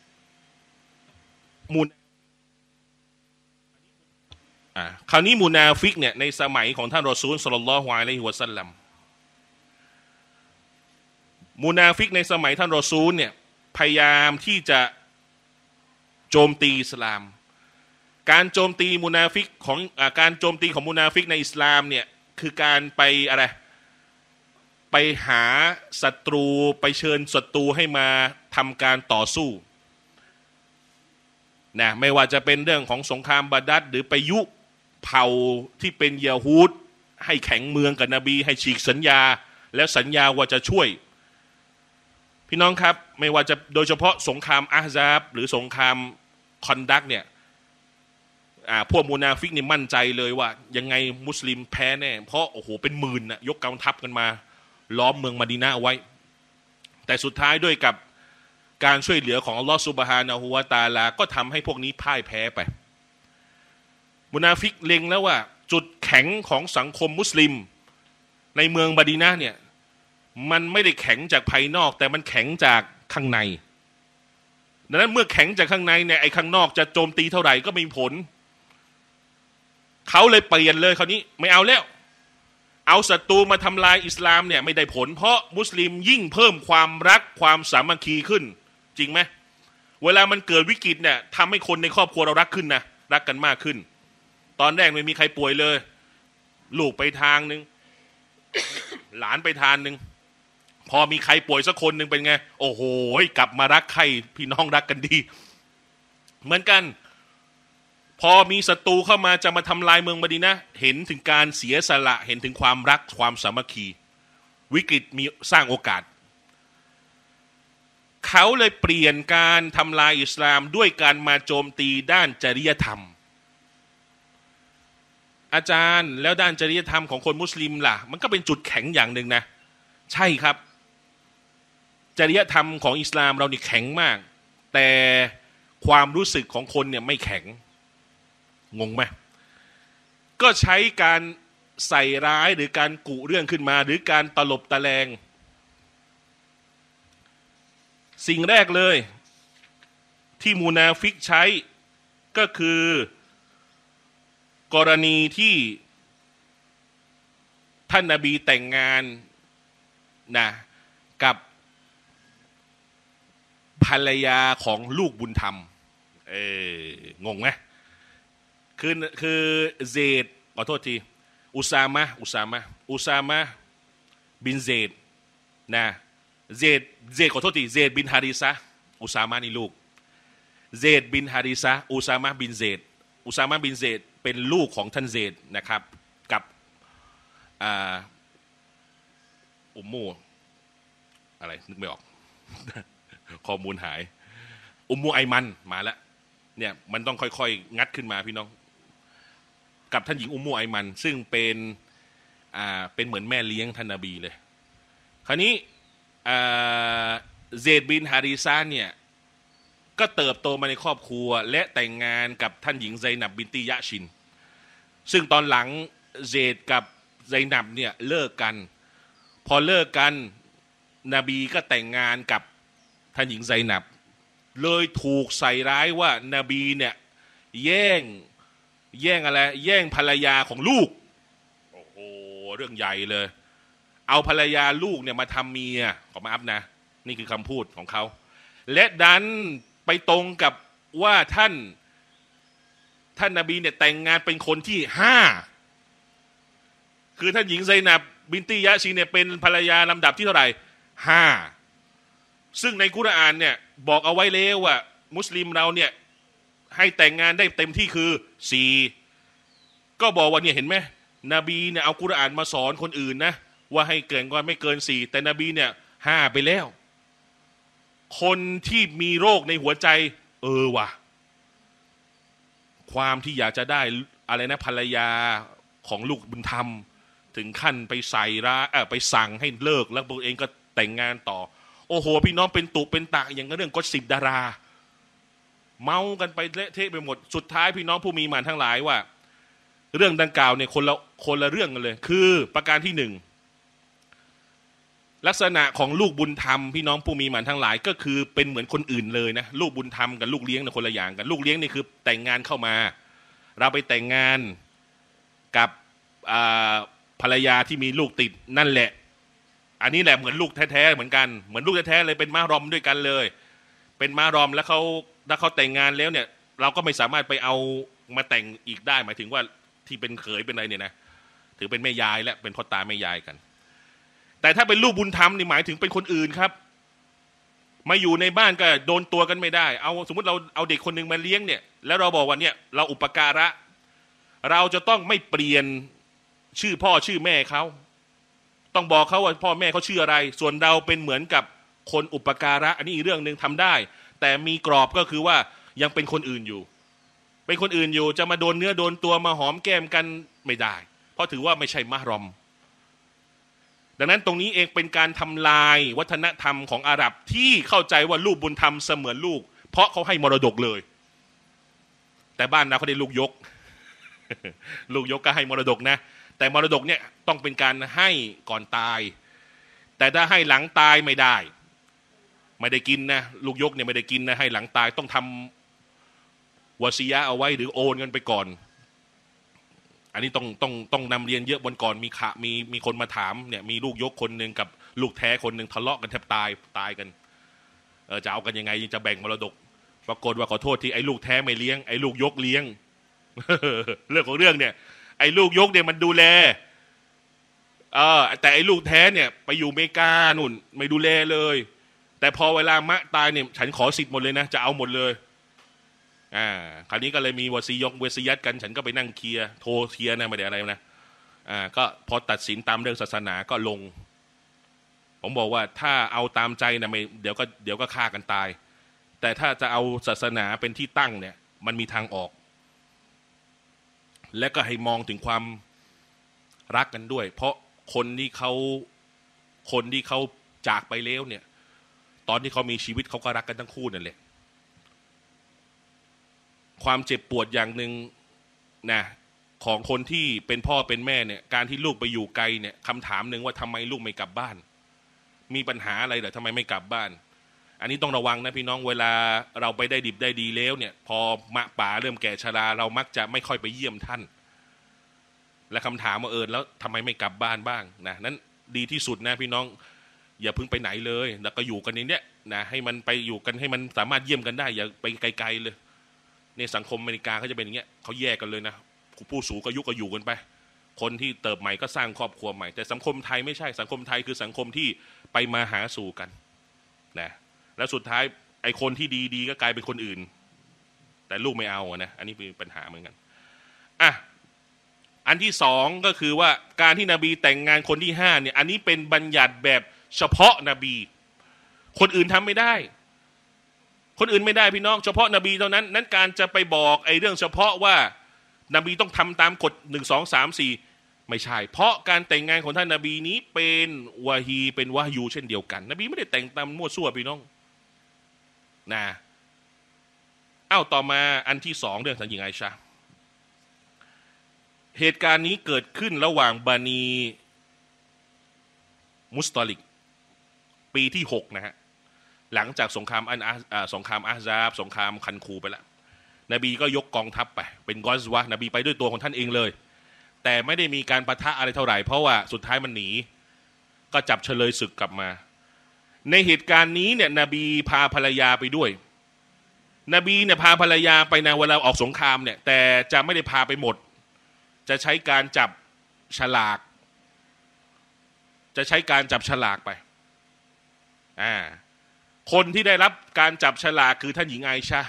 มูลอ่าคราวนี้มูนาฟิกเนี่ยในสมัยของท่านรอซูลศ็อลลัลลอฮุอะลัยฮิวะซัลลัมมูนาฟิกในสมัยท่านรอซูลเนี่ยพยายามที่จะโจมตีอิสลามการโจมตีมุนาฟิกของอ่าการโจมตีของมุนาฟิกในอิสลามเนี่ยคือการไปอะไรไปหาศัตรูไปเชิญศัตรูให้มาทำการต่อสู้นะไม่ว่าจะเป็นเรื่องของสงครามบาดัดหรือไปยุเผ่าที่เป็นยะฮูดให้แข็งเมืองกับนบีให้ฉีกสัญญาแล้วสัญญาว่าจะช่วยพี่น้องครับไม่ว่าจะโดยเฉพาะสงครามอะฮซาบหรือสงครามคอนดักเนี่ยพวกมุนาฟิกนี่มั่นใจเลยว่ายังไงมุสลิมแพ้แน่เพราะโอ้โหเป็นหมื่นนะยกกองทัพกันมาล้อมเมืองมะดีนะห์เอาไว้แต่สุดท้ายด้วยกับการช่วยเหลือของอัลลอฮฺซุบฮานะฮูวะตะอาลาก็ทำให้พวกนี้พ่ายแพ้ไปมุนาฟิกเล็งแล้วว่าจุดแข็งของสังคมมุสลิมในเมืองมะดีนะห์เนี่ยมันไม่ได้แข็งจากภายนอกแต่มันแข็งจากข้างในดังนั้นเมื่อแข็งจากข้างในเนี่ยไอ้ข้างนอกจะโจมตีเท่าไหร่ก็ไม่มีผลเขาเลยเปลี่ยนเลยคราวนี้ไม่เอาแล้วเอาศัตรูมาทำลายอิสลามเนี่ยไม่ได้ผลเพราะมุสลิมยิ่งเพิ่มความรักความสามัคคีขึ้นจริงไหมเวลามันเกิดวิกฤตเนี่ยทำให้คนในครอบครัวเรารักขึ้นนะรักกันมากขึ้นตอนแรกไม่มีใครป่วยเลยลูกไปทางนึง หลานไปทางนึงพอมีใครป่วยสักคนหนึ่งเป็นไงโอ้โหกลับมารักใครพี่น้องรักกันดีเหมือนกันพอมีศัตรูเข้ามาจะมาทำลายเมืองมะดีนะห์เห็นถึงการเสียสละเห็นถึงความรักความสามัคคีวิกฤตมีสร้างโอกาสเขาเลยเปลี่ยนการทำลายอิสลามด้วยการมาโจมตีด้านจริยธรรมอาจารย์แล้วด้านจริยธรรมของคนมุสลิมล่ะมันก็เป็นจุดแข็งอย่างหนึ่งนะใช่ครับจริยธรรมของอิสลามเรานี่แข็งมากแต่ความรู้สึกของคนเนี่ยไม่แข็งงงไหมก็ใช้การใส่ร้ายหรือการกุเรื่องขึ้นมาหรือการตลบตะแลงสิ่งแรกเลยที่มุนาฟิกใช้ก็คือกรณีที่ท่านนบีแต่งงานนะกับภรรยาของลูกบุญธรรมเอองงไหมคือคือเซดขอโทษทีอุซามะอุซามะอุซามะบินเซดนะเซดเซดขอโทษทีเซดบินฮาริซะอุซามะนี่ลูกเซดบินฮาริซะอุซามะบินเซดอุซามะบินเซดเป็นลูกของท่านเซดนะครับกับอ่าอุมมูอะไรนึกไม่ออก ข้อมูลหายอุมมูไอมันมาแล้วเนี่ยมันต้องค่อยๆงัดขึ้นมาพี่น้องกับท่านหญิงอุมมูไอมันซึ่งเป็นอ่าเป็นเหมือนแม่เลี้ยงท่านนบีเลยคราวนี้อ่าเซดบินฮาริซาเนี่ยก็เติบโตมาในครอบครัวและแต่งงานกับท่านหญิงไซนับบินติยะชินซึ่งตอนหลังเซดกับไซนับเนี่ยเลิกกันพอเลิกกันนบีก็แต่งงานกับท่านหญิงไซนับเลยถูกใส่ร้ายว่านบีเนี่ยแย่งแย่งอะไรแย่งภรรยาของลูกโอ้โหเรื่องใหญ่เลยเอาภรรยาลูกเนี่ยมาทำเมียขอมาอัพนะนี่คือคำพูดของเขาและดันไปตรงกับว่าท่านท่านนบีเนี่ยแต่งงานเป็นคนที่ห้าคือท่านหญิงไซนับบินตียะชีเนี่ยเป็นภรรยาลำดับที่เท่าไหร่ห้าซึ่งในกุรอานเนี่ยบอกเอาไว้แล้วว่ามุสลิมเราเนี่ยให้แต่งงานได้เต็มที่คือสี่ก็บอกว่าเนี่ยเห็นไหมนบีเนี่ยเอากุรอานมาสอนคนอื่นนะว่าให้เกินกว่าไม่เกินสี่แต่นบีเนี่ยห้าไปแล้วคนที่มีโรคในหัวใจเออว่ะความที่อยากจะได้อะไรนะภรรยาของลูกบุญธรรมถึงขั้นไปใส่ร้าเออไปสั่งให้เลิกแล้วตัวเองก็แต่งงานต่อโอ้โหพี่น้องเป็นตุเป็นตะอย่างเรื่องก็สิบดาราเมากันไปเละเทะไปหมดสุดท้ายพี่น้องผู้มีหมานทั้งหลายว่าเรื่องดังกล่าวเนี่ยคนละคนละเรื่องกันเลยคือประการที่หนึ่งลักษณะของลูกบุญธรรมพี่น้องผู้มีหมานทั้งหลายก็คือเป็นเหมือนคนอื่นเลยนะลูกบุญธรรมกับลูกเลี้ยงเนี่ยคนละอย่างกันลูกเลี้ยงนี่คือแต่งงานเข้ามาเราไปแต่งงานกับภรรยาที่มีลูกติดนั่นแหละอันนี้แหละเหมือนลูกแท้ๆเหมือนกันเหมือนลูกแท้ๆเลยเป็นมารอมด้วยกันเลยเป็นมารอมแล้วเขาถ้าเขาแต่งงานแล้วเนี่ยเราก็ไม่สามารถไปเอามาแต่งอีกได้หมายถึงว่าที่เป็นเขยเป็นอะไรเนี่ยนะถือเป็นแม่ยายและเป็นพ่อตาแม่ยายกันแต่ถ้าเป็นลูกบุญธรรมนี่หมายถึงเป็นคนอื่นครับมาอยู่ในบ้านก็โดนตัวกันไม่ได้เอาสมมติเราเอาเด็กคนหนึ่งมาเลี้ยงเนี่ยแล้วเราบอกว่าเนี่ยเราอุปการะเราจะต้องไม่เปลี่ยนชื่อพ่อชื่อแม่เขาต้องบอกเขาว่าพ่อแม่เขาชื่ออะไรส่วนเราเป็นเหมือนกับคนอุปการะอันนี้อีกเรื่องนึงทำได้แต่มีกรอบก็คือว่ายังเป็นคนอื่นอยู่เป็นคนอื่นอยู่จะมาโดนเนื้อโดนตัวมาหอมแก้มกันไม่ได้เพราะถือว่าไม่ใช่มะรอมดังนั้นตรงนี้เองเป็นการทำลายวัฒนธรรมของอาหรับที่เข้าใจว่าลูกบุญธรรมเสมือนลูกเพราะเขาให้มรดกเลยแต่บ้านเราเขาได้ลูกยก ลูกยกก็ให้มรดกนะแต่มรดกเนี่ยต้องเป็นการให้ก่อนตายแต่ถ้าให้หลังตายไม่ได้ไม่ได้กินนะลูกยกเนี่ยไม่ได้กินนะให้หลังตายต้องทำวะซียะเอาไว้หรือโอนเงินไปก่อนอันนี้ต้องต้องต้องนำเรียนเยอะบนก่อนมีขะมีมีคนมาถามเนี่ยมีลูกยกคนหนึ่งกับลูกแท้คนหนึ่งทะเลาะกันแทบตายตายกันเออจะเอากันยังไงจะแบ่งมรดกปรากฏว่าขอโทษที่ไอ้ลูกแท้ไม่เลี้ยงไอ้ลูกยกเลี้ยง เรื่องของเรื่องเนี่ยไอ้ลูกยกเนี่ยมันดูแลเออแต่ไอ้ลูกแท้เนี่ยไปอยู่อเมริกานู่นไม่ดูแลเลยแต่พอเวลามะตายเนี่ยฉันขอสิทธิ์หมดเลยนะจะเอาหมดเลยอ่าคราวนี้ก็เลยมีวสียกเวสียัดกันฉันก็ไปนั่งเคลียร์โทรเคลียร์นะไม่ได้อะไรนะอ่าก็พอตัดสินตามเรื่องศาสนาก็ลงผมบอกว่าถ้าเอาตามใจนะไม่เดี๋ยวก็เดี๋ยวก็ฆ่ากันตายแต่ถ้าจะเอาศาสนาเป็นที่ตั้งเนี่ยมันมีทางออกและก็ให้มองถึงความรักกันด้วยเพราะคนที่เขาคนที่เขาจากไปแล้วเนี่ยตอนที่เขามีชีวิตเขาก็รักกันทั้งคู่นั่นแหละความเจ็บปวดอย่างหนึ่งนะของคนที่เป็นพ่อเป็นแม่เนี่ยการที่ลูกไปอยู่ไกลเนี่ยคำถามหนึ่งว่าทำไมลูกไม่กลับบ้านมีปัญหาอะไรเหรอทำไมไม่กลับบ้านอันนี้ต้องระวังนะพี่น้องเวลาเราไปได้ดิบได้ดีแล้วเนี่ยพอมะป่าเริ่มแก่ชราเรามักจะไม่ค่อยไปเยี่ยมท่านและคำถามว่าเออแล้วทำไมไม่กลับบ้านบ้างนะนั้นดีที่สุดนะพี่น้องอย่าเพิ่งไปไหนเลยแล้วก็อยู่กันในเนี้ยนะให้มันไปอยู่กันให้มันสามารถเยี่ยมกันได้อย่าไปไกลๆเลยในสังคมอเมริกาเขาจะเป็นอย่างเงี้ยเขาแยกกันเลยนะผู้สูงอายุก็อยู่กันไปคนที่เติบใหม่ก็สร้างครอบครัวใหม่แต่สังคมไทยไม่ใช่สังคมไทยคือสังคมที่ไปมาหาสู่กันนะแล้วสุดท้ายไอ้คนที่ดีๆก็กลายเป็นคนอื่นแต่ลูกไม่เอานะอันนี้เป็นปัญหาเหมือนกันอ่ะอันที่สองก็คือว่าการที่นบีแต่งงานคนที่ห้าเนี่ยอันนี้เป็นบัญญัติแบบเฉพาะนบีคนอื่นทำไม่ได้คนอื่นไม่ได้พี่น้องเฉพาะนบีเท่านั้นนั้นการจะไปบอกไอ้เรื่องเฉพาะว่านบีต้องทำตามกฎหนึ่งสองสามสี่ไม่ใช่เพราะการแต่งงานของท่านนบีนี้เป็นวะฮีเป็นวะยูเช่นเดียวกันนบีไม่ได้แต่งตามมั่วซั่วพี่น้องนะเอ้าต่อมาอันที่สองเรื่องท่านหญิงไอชาเหตุการณ์นี้เกิดขึ้นระหว่างบานีมุสตอลิกปีที่หกนะฮะหลังจากสงครามอันอาสงครามอาซาบสงครามคันคูไปแล้วนบีก็ยกกองทัพไปเป็นกอซวะนบีไปด้วยตัวของท่านเองเลยแต่ไม่ได้มีการปะทะอะไรเท่าไหร่เพราะว่าสุดท้ายมันหนีก็จับเฉลยศึกกลับมาในเหตุการณ์นี้เนี่ยนบีพาภรรยาไปด้วยนบีเนี่ยพาภรรยาไปนะเวลาออกสงครามเนี่ยแต่จะไม่ได้พาไปหมดจะใช้การจับฉลากจะใช้การจับฉลากไปอ่าคนที่ได้รับการจับฉลากคือท่านหญิงไอชา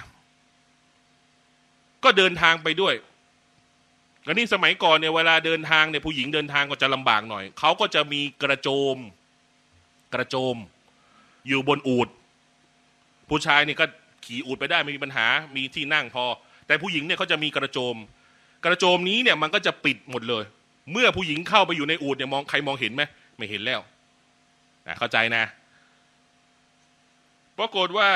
ก็เดินทางไปด้วยก็นี่สมัยก่อนเนี่ยเวลาเดินทางเนี่ยผู้หญิงเดินทางก็จะลำบากหน่อยเขาก็จะมีกระโจมกระโจมอยู่บนอูฐผู้ชายเนี่ยก็ขี่อูฐไปได้ไม่มีปัญหามีที่นั่งพอแต่ผู้หญิงเนี่ยเขาจะมีกระโจมกระโจมนี้เนี่ยมันก็จะปิดหมดเลยเมื่อผู้หญิงเข้าไปอยู่ในอูฐเนี่ยมองใครมองเห็นไหมไม่เห็นแล้วนะเข้าใจนะปรากฏว่า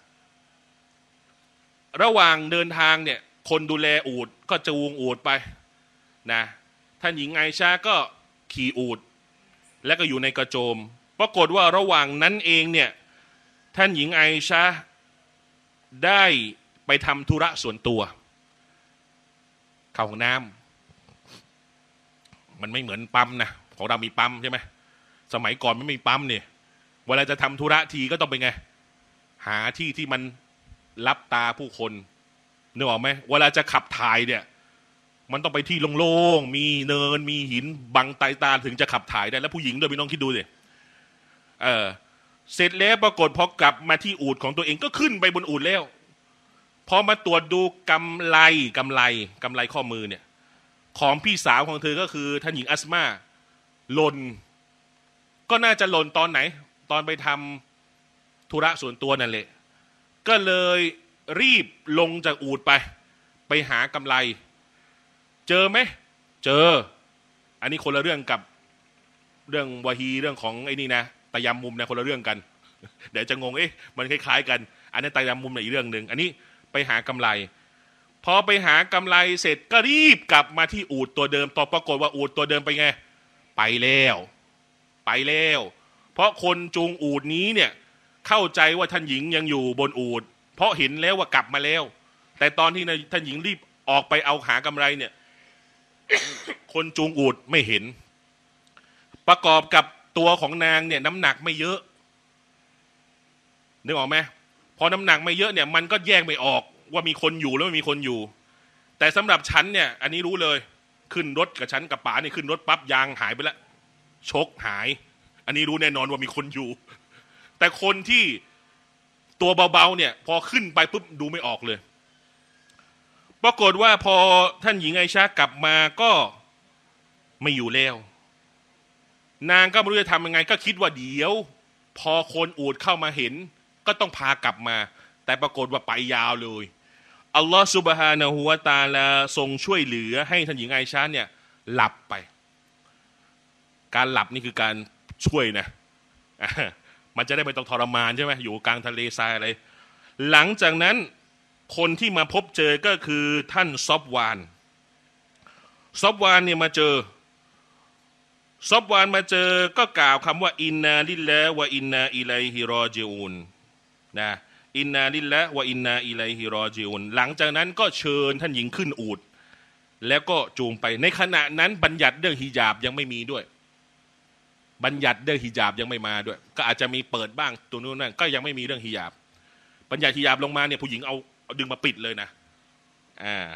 ระหว่างเดินทางเนี่ยคนดูแลอูฐก็จูงอูฐไปนะท่านหญิงไอชาก็ขี่อูฐและก็อยู่ในกระโจมปรากฏว่าระหว่างนั้นเองเนี่ยท่านหญิงไอชาได้ไปทำธุระส่วนตัวเข้าห้องน้ำมันไม่เหมือนปั๊มนะของเรามีปั๊มใช่ไหมสมัยก่อนไม่มีปั๊มเนี่ยเวลาจะทำธุระทีก็ต้องเป็นไงหาที่ที่มันรับตาผู้คนนึกออกไหมเวลาจะขับถ่ายเนี่ยมันต้องไปที่โล่งๆมีเนินมีหินบังไตตาถึงจะขับถ่ายได้แล้วผู้หญิงด้วยพี่น้องคิดดูสิเออเสร็จแล้วปรากฏพอกลับมาที่อูฐของตัวเองก็ขึ้นไปบนอูฐแล้วพอมาตรวจดูกำไลกำไลกำไลข้อมือเนี่ยของพี่สาวของเธอก็คือท่านหญิงอัสมาหล่นก็น่าจะหล่นตอนไหนตอนไปทำธุระส่วนตัวนั่นแหละก็เลยรีบลงจากอูฐไปไปหากำไลเจอไหมเจออันนี้คนละเรื่องกับเรื่องวะฮีเรื่องของไอ้นี่นะตะยำมุมนะคนละเรื่องกันเดี๋ยวจะงงเอ๊ะมันคล้ายๆกันอันนี้ตะยำมุมในอีกเรื่องหนึ่งอันนี้ไปหากำไลพอไปหากำไลเสร็จก็รีบกลับมาที่อูฐตัวเดิมต่อปรากฏว่าอูฐตัวเดิมไปไงไปแล้วไปแล้วเพราะคนจูงอูฐนี้เนี่ยเข้าใจว่าท่านหญิงยังอยู่บนอูฐเพราะเห็นแล้วว่ากลับมาแล้วแต่ตอนที่ท่านหญิงรีบออกไปเอาหากำไรเนี่ย คนจูงอูฐไม่เห็นประกอบกับตัวของนางเนี่ยน้ำหนักไม่เยอะนึกออกไหมพอน้ำหนักไม่เยอะเนี่ยมันก็แยกไม่ออกว่ามีคนอยู่แล้วไม่มีคนอยู่แต่สำหรับฉันเนี่ยอันนี้รู้เลยขึ้นรถกับฉันกับป๋าเนี่ยขึ้นรถปั๊บยางหายไปแล้วชกหายอันนี้รู้แน่นอนว่ามีคนอยู่แต่คนที่ตัวเบาๆเนี่ยพอขึ้นไปปุ๊บดูไม่ออกเลยปรากฏว่าพอท่านหญิงไอชากลับมาก็ไม่อยู่แล้วนางก็ไม่รู้จะทำยังไงก็คิดว่าเดี๋ยวพอคนอูฐเข้ามาเห็นก็ต้องพากลับมาแต่ปรากฏว่าไปยาวเลยอัลลอฮฺซุบฮานะฮูวะตะอาลาทรงช่วยเหลือให้ท่านหญิงไอชาเนี่ยหลับไปการหลับนี่คือการช่วยนะมันจะได้ไม่ต้องทรมานใช่ไหมอยู่กลางทะเลทรายอะไรหลังจากนั้นคนที่มาพบเจอก็คือท่านซอบวานซอบวานเนี่ยมาเจอซอบวานมาเจอก็กล่าวคำว่าอินนาลิลลาห์วะอินนาอิลัยฮิรอญิอูนนะอินนาลิลลาห์วะอินนาอิลัยฮิรอญิอูนหลังจากนั้นก็เชิญท่านหญิงขึ้นอูฐแล้วก็จูงไปในขณะนั้นบัญญัติเรื่องฮิญาบยังไม่มีด้วยบัญญัติเรื่องฮิญาบยังไม่มาด้วยก็อาจจะมีเปิดบ้างตัวนู้นนั่นก็ยังไม่มีเรื่องฮิญาบบัญญัติฮิญาบลงมาเนี่ยผู้หญิงเอาเอาดึงมาปิดเลยนะอ่า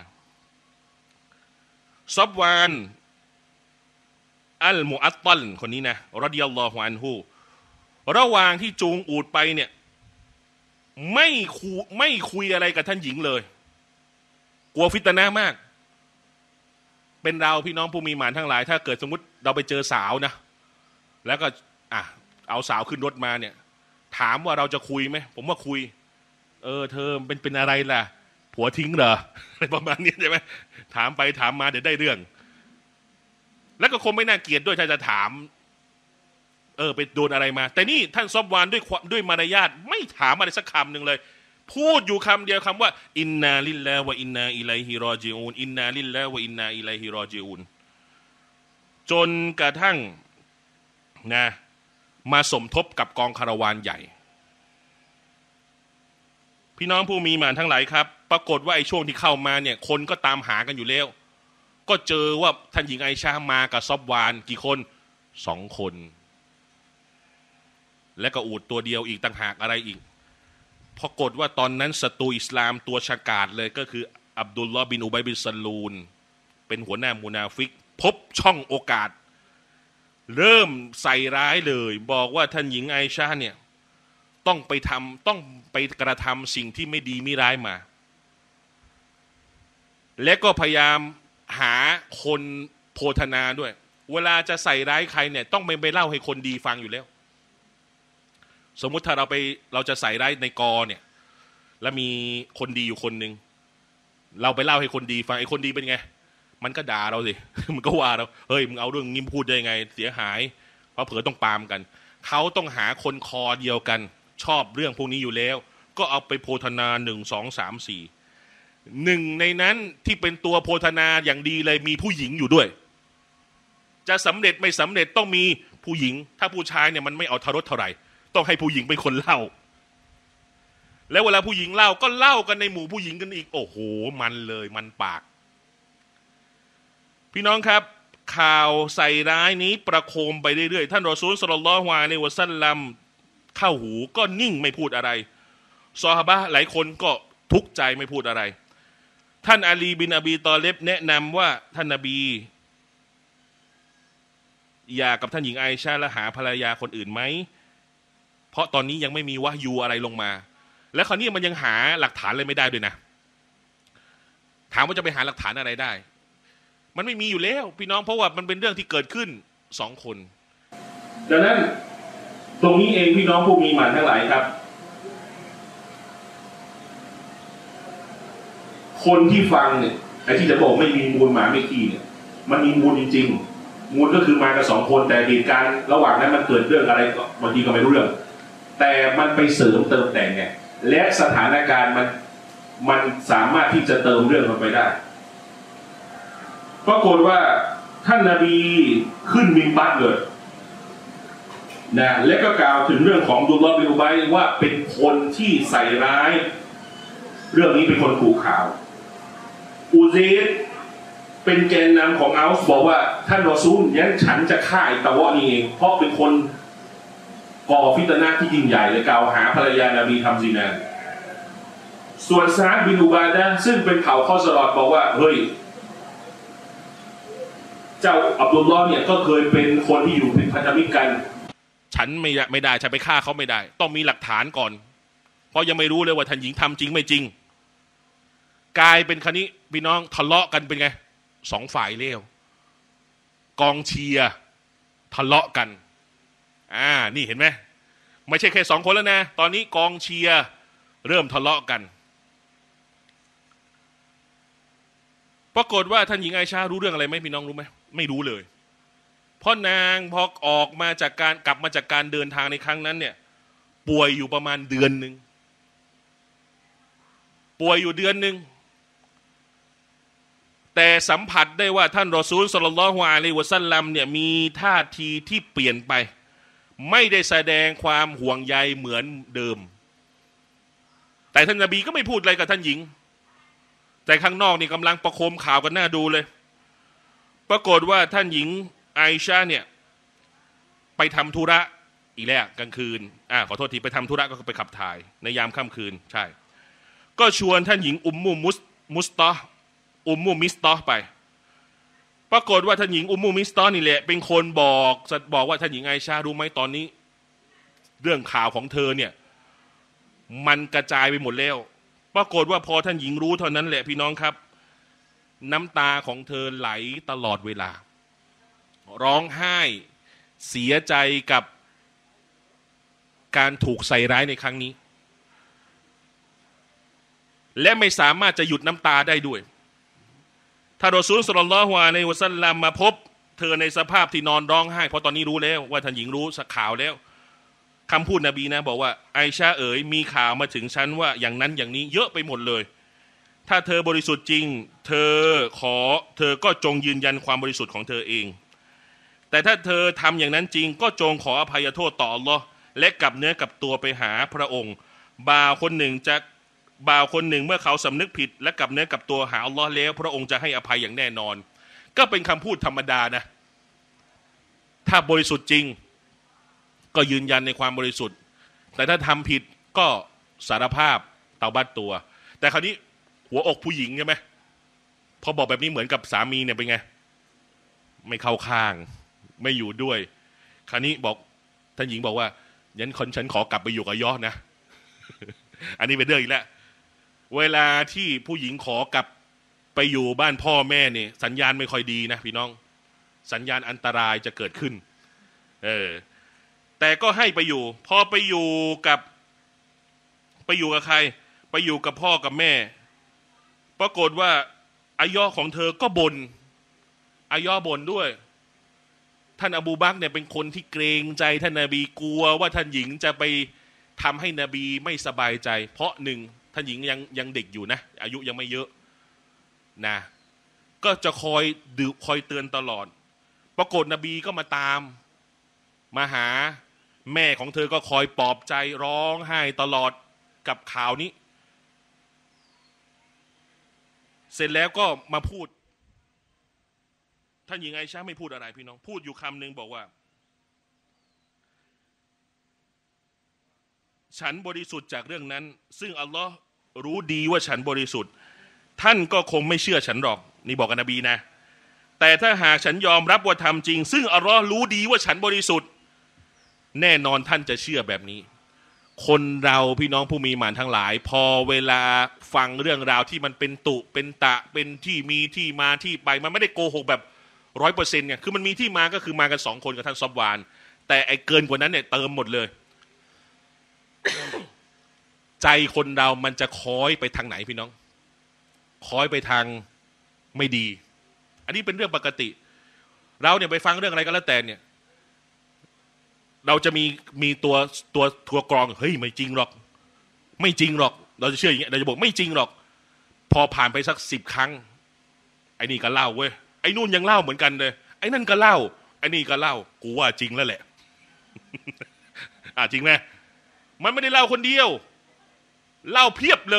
ซอบวานอัลมุอัตตัลคนนี้นะรอฎิยัลลอฮุอันฮุระหว่างที่จูงอูฐไปเนี่ยไม่คุยไม่คุยอะไรกับท่านหญิงเลยกลัวฟิตนะห์มากเป็นเราพี่น้องผู้มีหมานทั้งหลายถ้าเกิดสมมติเราไปเจอสาวนะแล้วก็อ่ะเอาสาวขึ้นรถมาเนี่ยถามว่าเราจะคุยไหมผมว่าคุยเออเธอเป็นเป็นอะไรล่ะผัวทิ้งเหรออะไรประมาณนี้ใช่ไหมถามไปถามมาเดี๋ยวได้เรื่องแล้วก็คงไม่น่าเกลียดด้วยถ้าจะถามเออไปโดนอะไรมาแต่นี่ท่านซอบวานด้วยด้วยมารยาทไม่ถามอะไรสักคำหนึ่งเลยพูดอยู่คำเดียวคำว่าอินนาลิลลาห์วะอินนาอิลัยฮิรอญิอูนอินนาลิลลาห์วะอินนาอิลัยฮิรอญิอูนจนกระทั่งนะมาสมทบกับกองคาราวานใหญ่พี่น้องผู้มีหมานทั้งหลายครับปรากฏว่าไอ้ช่วงที่เข้ามาเนี่ยคนก็ตามหากันอยู่แล้วก็เจอว่าท่านหญิงไอชามากับซอบวานกี่คนสองคนและก็อูฐตัวเดียวอีกต่างหากอะไรอีกปรากฏว่าตอนนั้นศัตรูอิสลามตัวฉกาจเลยก็คืออับดุลลอฮ์บินอุบัยบินซาลูนเป็นหัวหน้ามุนาฟิกพบช่องโอกาสเริ่มใส่ร้ายเลยบอกว่าท่านหญิงไอชาเนี่ยต้องไปทำต้องไปกระทำสิ่งที่ไม่ดีไม่ร้ายมาและก็พยายามหาคนโพธนาด้วยเวลาจะใส่ร้ายใครเนี่ยต้องไม่ไปเล่าให้คนดีฟังอยู่แล้วสมมุติถ้าเราไปเราจะใส่ร้ายในกอเนี่ยแล้วมีคนดีอยู่คนหนึ่งเราไปเล่าให้คนดีฟังไอ้คนดีเป็นไงมันก็ด่าเราสิ มันก็ว่าเราเฮ้ยมึงเอาเรื่องนี้พูดได้ไงเสียหายเพราะเผื่อต้องปามกันเขาต้องหาคนคอเดียวกันชอบเรื่องพวกนี้อยู่แล้วก็เอาไปโพธนาหนึ่งสองสามสี่หนึ่งในนั้นที่เป็นตัวโพธนาอย่างดีเลยมีผู้หญิงอยู่ด้วยจะสำเร็จไม่สำเร็จต้องมีผู้หญิงถ้าผู้ชายเนี่ยมันไม่เอาทารถเท่าไหร่ต้องให้ผู้หญิงเป็นคนเล่าแล้วเวลาผู้หญิงเล่าก็เล่ากันในหมู่ผู้หญิงกันอีกโอ้โหมันเลยมันปากพี่น้องครับข่าวใส่ร้ายนี้ประโคมไปเรื่อยๆท่านรอซูลศ็อลลัลลอฮุอะลัยฮิวะซัลลัมเข้าหูก็นิ่งไม่พูดอะไรซอฮาบะห์หลายคนก็ทุกข์ใจไม่พูดอะไรท่านอาลีบินอบีตอเลบแนะนำว่าท่านนบีอย่ากับท่านหญิงไอชาและหาภรรยาคนอื่นไหมเพราะตอนนี้ยังไม่มีวะยูอะไรลงมาและคราวนี้มันยังหาหลักฐานอะไรไม่ได้ด้วยนะถามว่าจะไปหาหลักฐานอะไรได้มันไม่มีอยู่แล้วพี่น้องเพราะว่ามันเป็นเรื่องที่เกิดขึ้นสองคนดังนั้นตรงนี้เองพี่น้องผู้มีหมันทั้งหลายครับคนที่ฟังเนี่ยไอ้ที่จะบอกไม่มีมูลหมาไม่ขี้เนี่ยมันมีมูลจริงๆมูลก็คือมากันสองคนแต่เหตุการณ์ระหว่างนั้นมันเกิดเรื่องอะไรก็บางทีก็ไม่รู้เรื่องแต่มันไปเสริมเติมแต่งไงและสถานการณ์มันมันสามารถที่จะเติมเรื่องมันไปได้ปรากฏว่าท่านนบีขึ้นมิมบัรเลยนะและก็กล่าวถึงเรื่องของอับดุลลอฮ์บินอุบัยว่าเป็นคนที่ใส่ร้ายเรื่องนี้เป็นคนขู่ข่าวอูเซดเป็นแกนนำของอัลส์บอกว่าท่านรอซูลยันฉันจะฆ่าไอ้ตะวะนี่เองเพราะเป็นคนก่อฟิตนะห์ที่ยิ่งใหญ่เลยกล่าวหาภรรยานบีทำซินาส่วนซาดบินอุบาดะห์ซึ่งเป็นเผ่าคอสรอดบอกว่าเฮ้ยเจ้าอับดุลลอฮ์เนี่ยก็เคยเป็นคนที่อยู่เป็นพันธมิตรกันฉันไม่ไม่ได้ฉันไปฆ่าเขาไม่ได้ต้องมีหลักฐานก่อนเพราะยังไม่รู้เลยว่าท่านหญิงทำจริงไม่จริงกลายเป็นคันนี้พี่น้องทะเลาะกันเป็นไงสองฝ่ายเลวกองเชียร์ทะเลาะกันอ่านี่เห็นไหมไม่ใช่แค่สองคนแล้วนะตอนนี้กองเชียร์เริ่มทะเลาะกันปรากฏว่าท่านหญิงไอชารู้เรื่องอะไรไหมพี่น้องรู้ไหมไม่รู้เลยเพราะนางพอออกมาจากการกลับมาจากการเดินทางในครั้งนั้นเนี่ยป่วยอยู่ประมาณเดือนหนึ่งป่วยอยู่เดือนหนึ่งแต่สัมผัสได้ว่าท่านรอซูลศ็อลลัลลอฮุอะลัยฮิวะซัลลัมเนี่ยมีท่าทีที่เปลี่ยนไปไม่ได้แสดงความห่วงใยเหมือนเดิมแต่ท่านนบีก็ไม่พูดอะไรกับท่านหญิงแต่ข้างนอกนี่กำลังประโคมข่าวกันหน้าดูเลยปรากฏว่าท่านหญิงไอชาเนี่ยไปทำธุระอีกแล้วกลางคืนอ่าขอโทษทีไปทำธุระก็ไปขับถ่ายในยามค่ำคืนใช่ก็ชวนท่านหญิงอุมมุมุสมุสตออุมมุมิสตอไปปรากฏว่าท่านหญิงอุมมุมิสตอนี่แหละเป็นคนบอกบอกว่าท่านหญิงไอชารู้ไหมตอนนี้เรื่องข่าวของเธอเนี่ยมันกระจายไปหมดแล้วปรากฏว่าพอท่านหญิงรู้เท่านั้นแหละพี่น้องครับน้ำตาของเธอไหลตลอดเวลาร้องไห้เสียใจกับการถูกใส่ร้ายในครั้งนี้และไม่สามารถจะหยุดน้ำตาได้ด้วยถ้ารอซูลศ็อลลัลลอฮุอะลัยฮิวะซัลลัมมาพบเธอในสภาพที่นอนร้องไห้เพราะตอนนี้รู้แล้วว่าท่านหญิงรู้สักข่าวแล้วคำพูดนบีนะบอกว่าไอชาเอ๋ยมีข่าวมาถึงฉันว่าอย่างนั้นอย่างนี้เยอะไปหมดเลยถ้าเธอบริสุทธิ์จริงเธอขอเธอก็จงยืนยันความบริสุทธิ์ของเธอเองแต่ถ้าเธอทำอย่างนั้นจริงก็จงขออภัยโทษต่ออัลลอฮ์และกลับเนื้อกลับตัวไปหาพระองค์บ่าวคนหนึ่งจะบ่าวคนหนึ่งเมื่อเขาสำนึกผิดและกลับเนื้อกลับตัวหาอัลลอฮ์แล้วพระองค์จะให้อภัยอย่างแน่นอนก็เป็นคำพูดธรรมดานะถ้าบริสุทธิ์จริงก็ยืนยันในความบริสุทธิ์แต่ถ้าทำผิดก็สารภาพเตาบัตตัวแต่คราวนี้หัวอกผู้หญิงใช่ไหมพอบอกแบบนี้เหมือนกับสามีเนี่ยเป็นไงไม่เข้าข้างไม่อยู่ด้วยคราวนี้บอกท่านหญิงบอกว่ายันคนฉันขอกลับไปอยู่กับยอดนะ อันนี้เป็นเรื่องอีกแล้วเวลาที่ผู้หญิงขอกลับไปอยู่บ้านพ่อแม่เนี่ยสัญญาณไม่ค่อยดีนะพี่น้องสัญญาณอันตรายจะเกิดขึ้นเออแต่ก็ให้ไปอยู่พอไปอยู่กับไปอยู่กับใครไปอยู่กับพ่อกับแม่ปรากฏว่าอายอของเธอก็บน่นอายอบ่นด้วยท่านอบูบักรเนี่ยเป็นคนที่เกรงใจท่านนบีกลัวว่าท่านหญิงจะไปทำให้นบีไม่สบายใจเพราะหนึ่งท่านหญิงยังยังเด็กอยู่นะอายุยังไม่เยอะนะก็จะคอยดื้อคอยเตือนตลอดปรากฏนบีก็มาตามมาหาแม่ของเธอก็คอยปลอบใจร้องไห้ตลอดกับข่าวนี้เสร็จแล้วก็มาพูดท่านหญิงไอชาไม่พูดอะไรพี่น้องพูดอยู่คำหนึ่งบอกว่าฉันบริสุทธิ์จากเรื่องนั้นซึ่งอัลลอฮ์รู้ดีว่าฉันบริสุทธิ์ท่านก็คงไม่เชื่อฉันหรอกนี่บอกกับนบีนะแต่ถ้าหากฉันยอมรับว่าทำจริงซึ่งอัลลอฮ์รู้ดีว่าฉันบริสุทธิ์แน่นอนท่านจะเชื่อแบบนี้คนเราพี่น้องผู้มีหมานทั้งหลายพอเวลาฟังเรื่องราวที่มันเป็นตุเป็นตะเป็นที่มีที่มาที่ไปมันไม่ได้โกหกแบบร้อยเปอร์เซ็นต์เนี่ยคือมันมีที่มาก็คือมากันสองคนกับท่านซอบวานแต่ไอ้เกินกว่านั้นเนี่ยเติมหมดเลย ใจคนเรามันจะคอยไปทางไหนพี่น้องคอยไปทางไม่ดีอันนี้เป็นเรื่องปกติเราเนี่ยไปฟังเรื่องอะไรก็แล้วแต่เนี่ยเราจะมีมีตัวตัวทัวกรองเฮ้ยไม่จริงหรอกไม่จริงหรอกเราจะเชื่ออย่างเงี้ยเราจะบอกไม่จริงหรอกพอผ่านไปสักสิบครั้งไอ้นี่ก็เล่าเว้ยไอ้นู่นยังเล่าเหมือนกันเลยไอ้นั่นก็เล่าไอ้นี่ก็เล่ากูว่าจริงแล้วแหละ อ่ะจริงไหมมันไม่ได้เล่าคนเดียวเล่าเพียบเลย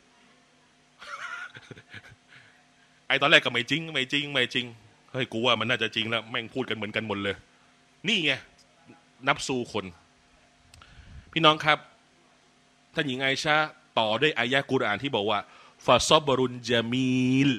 ไอ้ตอนแรกก็ไม่จริงไม่จริงไม่จริงเฮ้ยกูว่ามันน่าจะจริงแล้วแม่งพูดกันเหมือนกันหมดเลยนี่ไงนับสู่คนพี่น้องครับท่านหญิงไอชาต่อด้วยอายะกุรอานที่บอกว่าฟาซอบรุนจามีล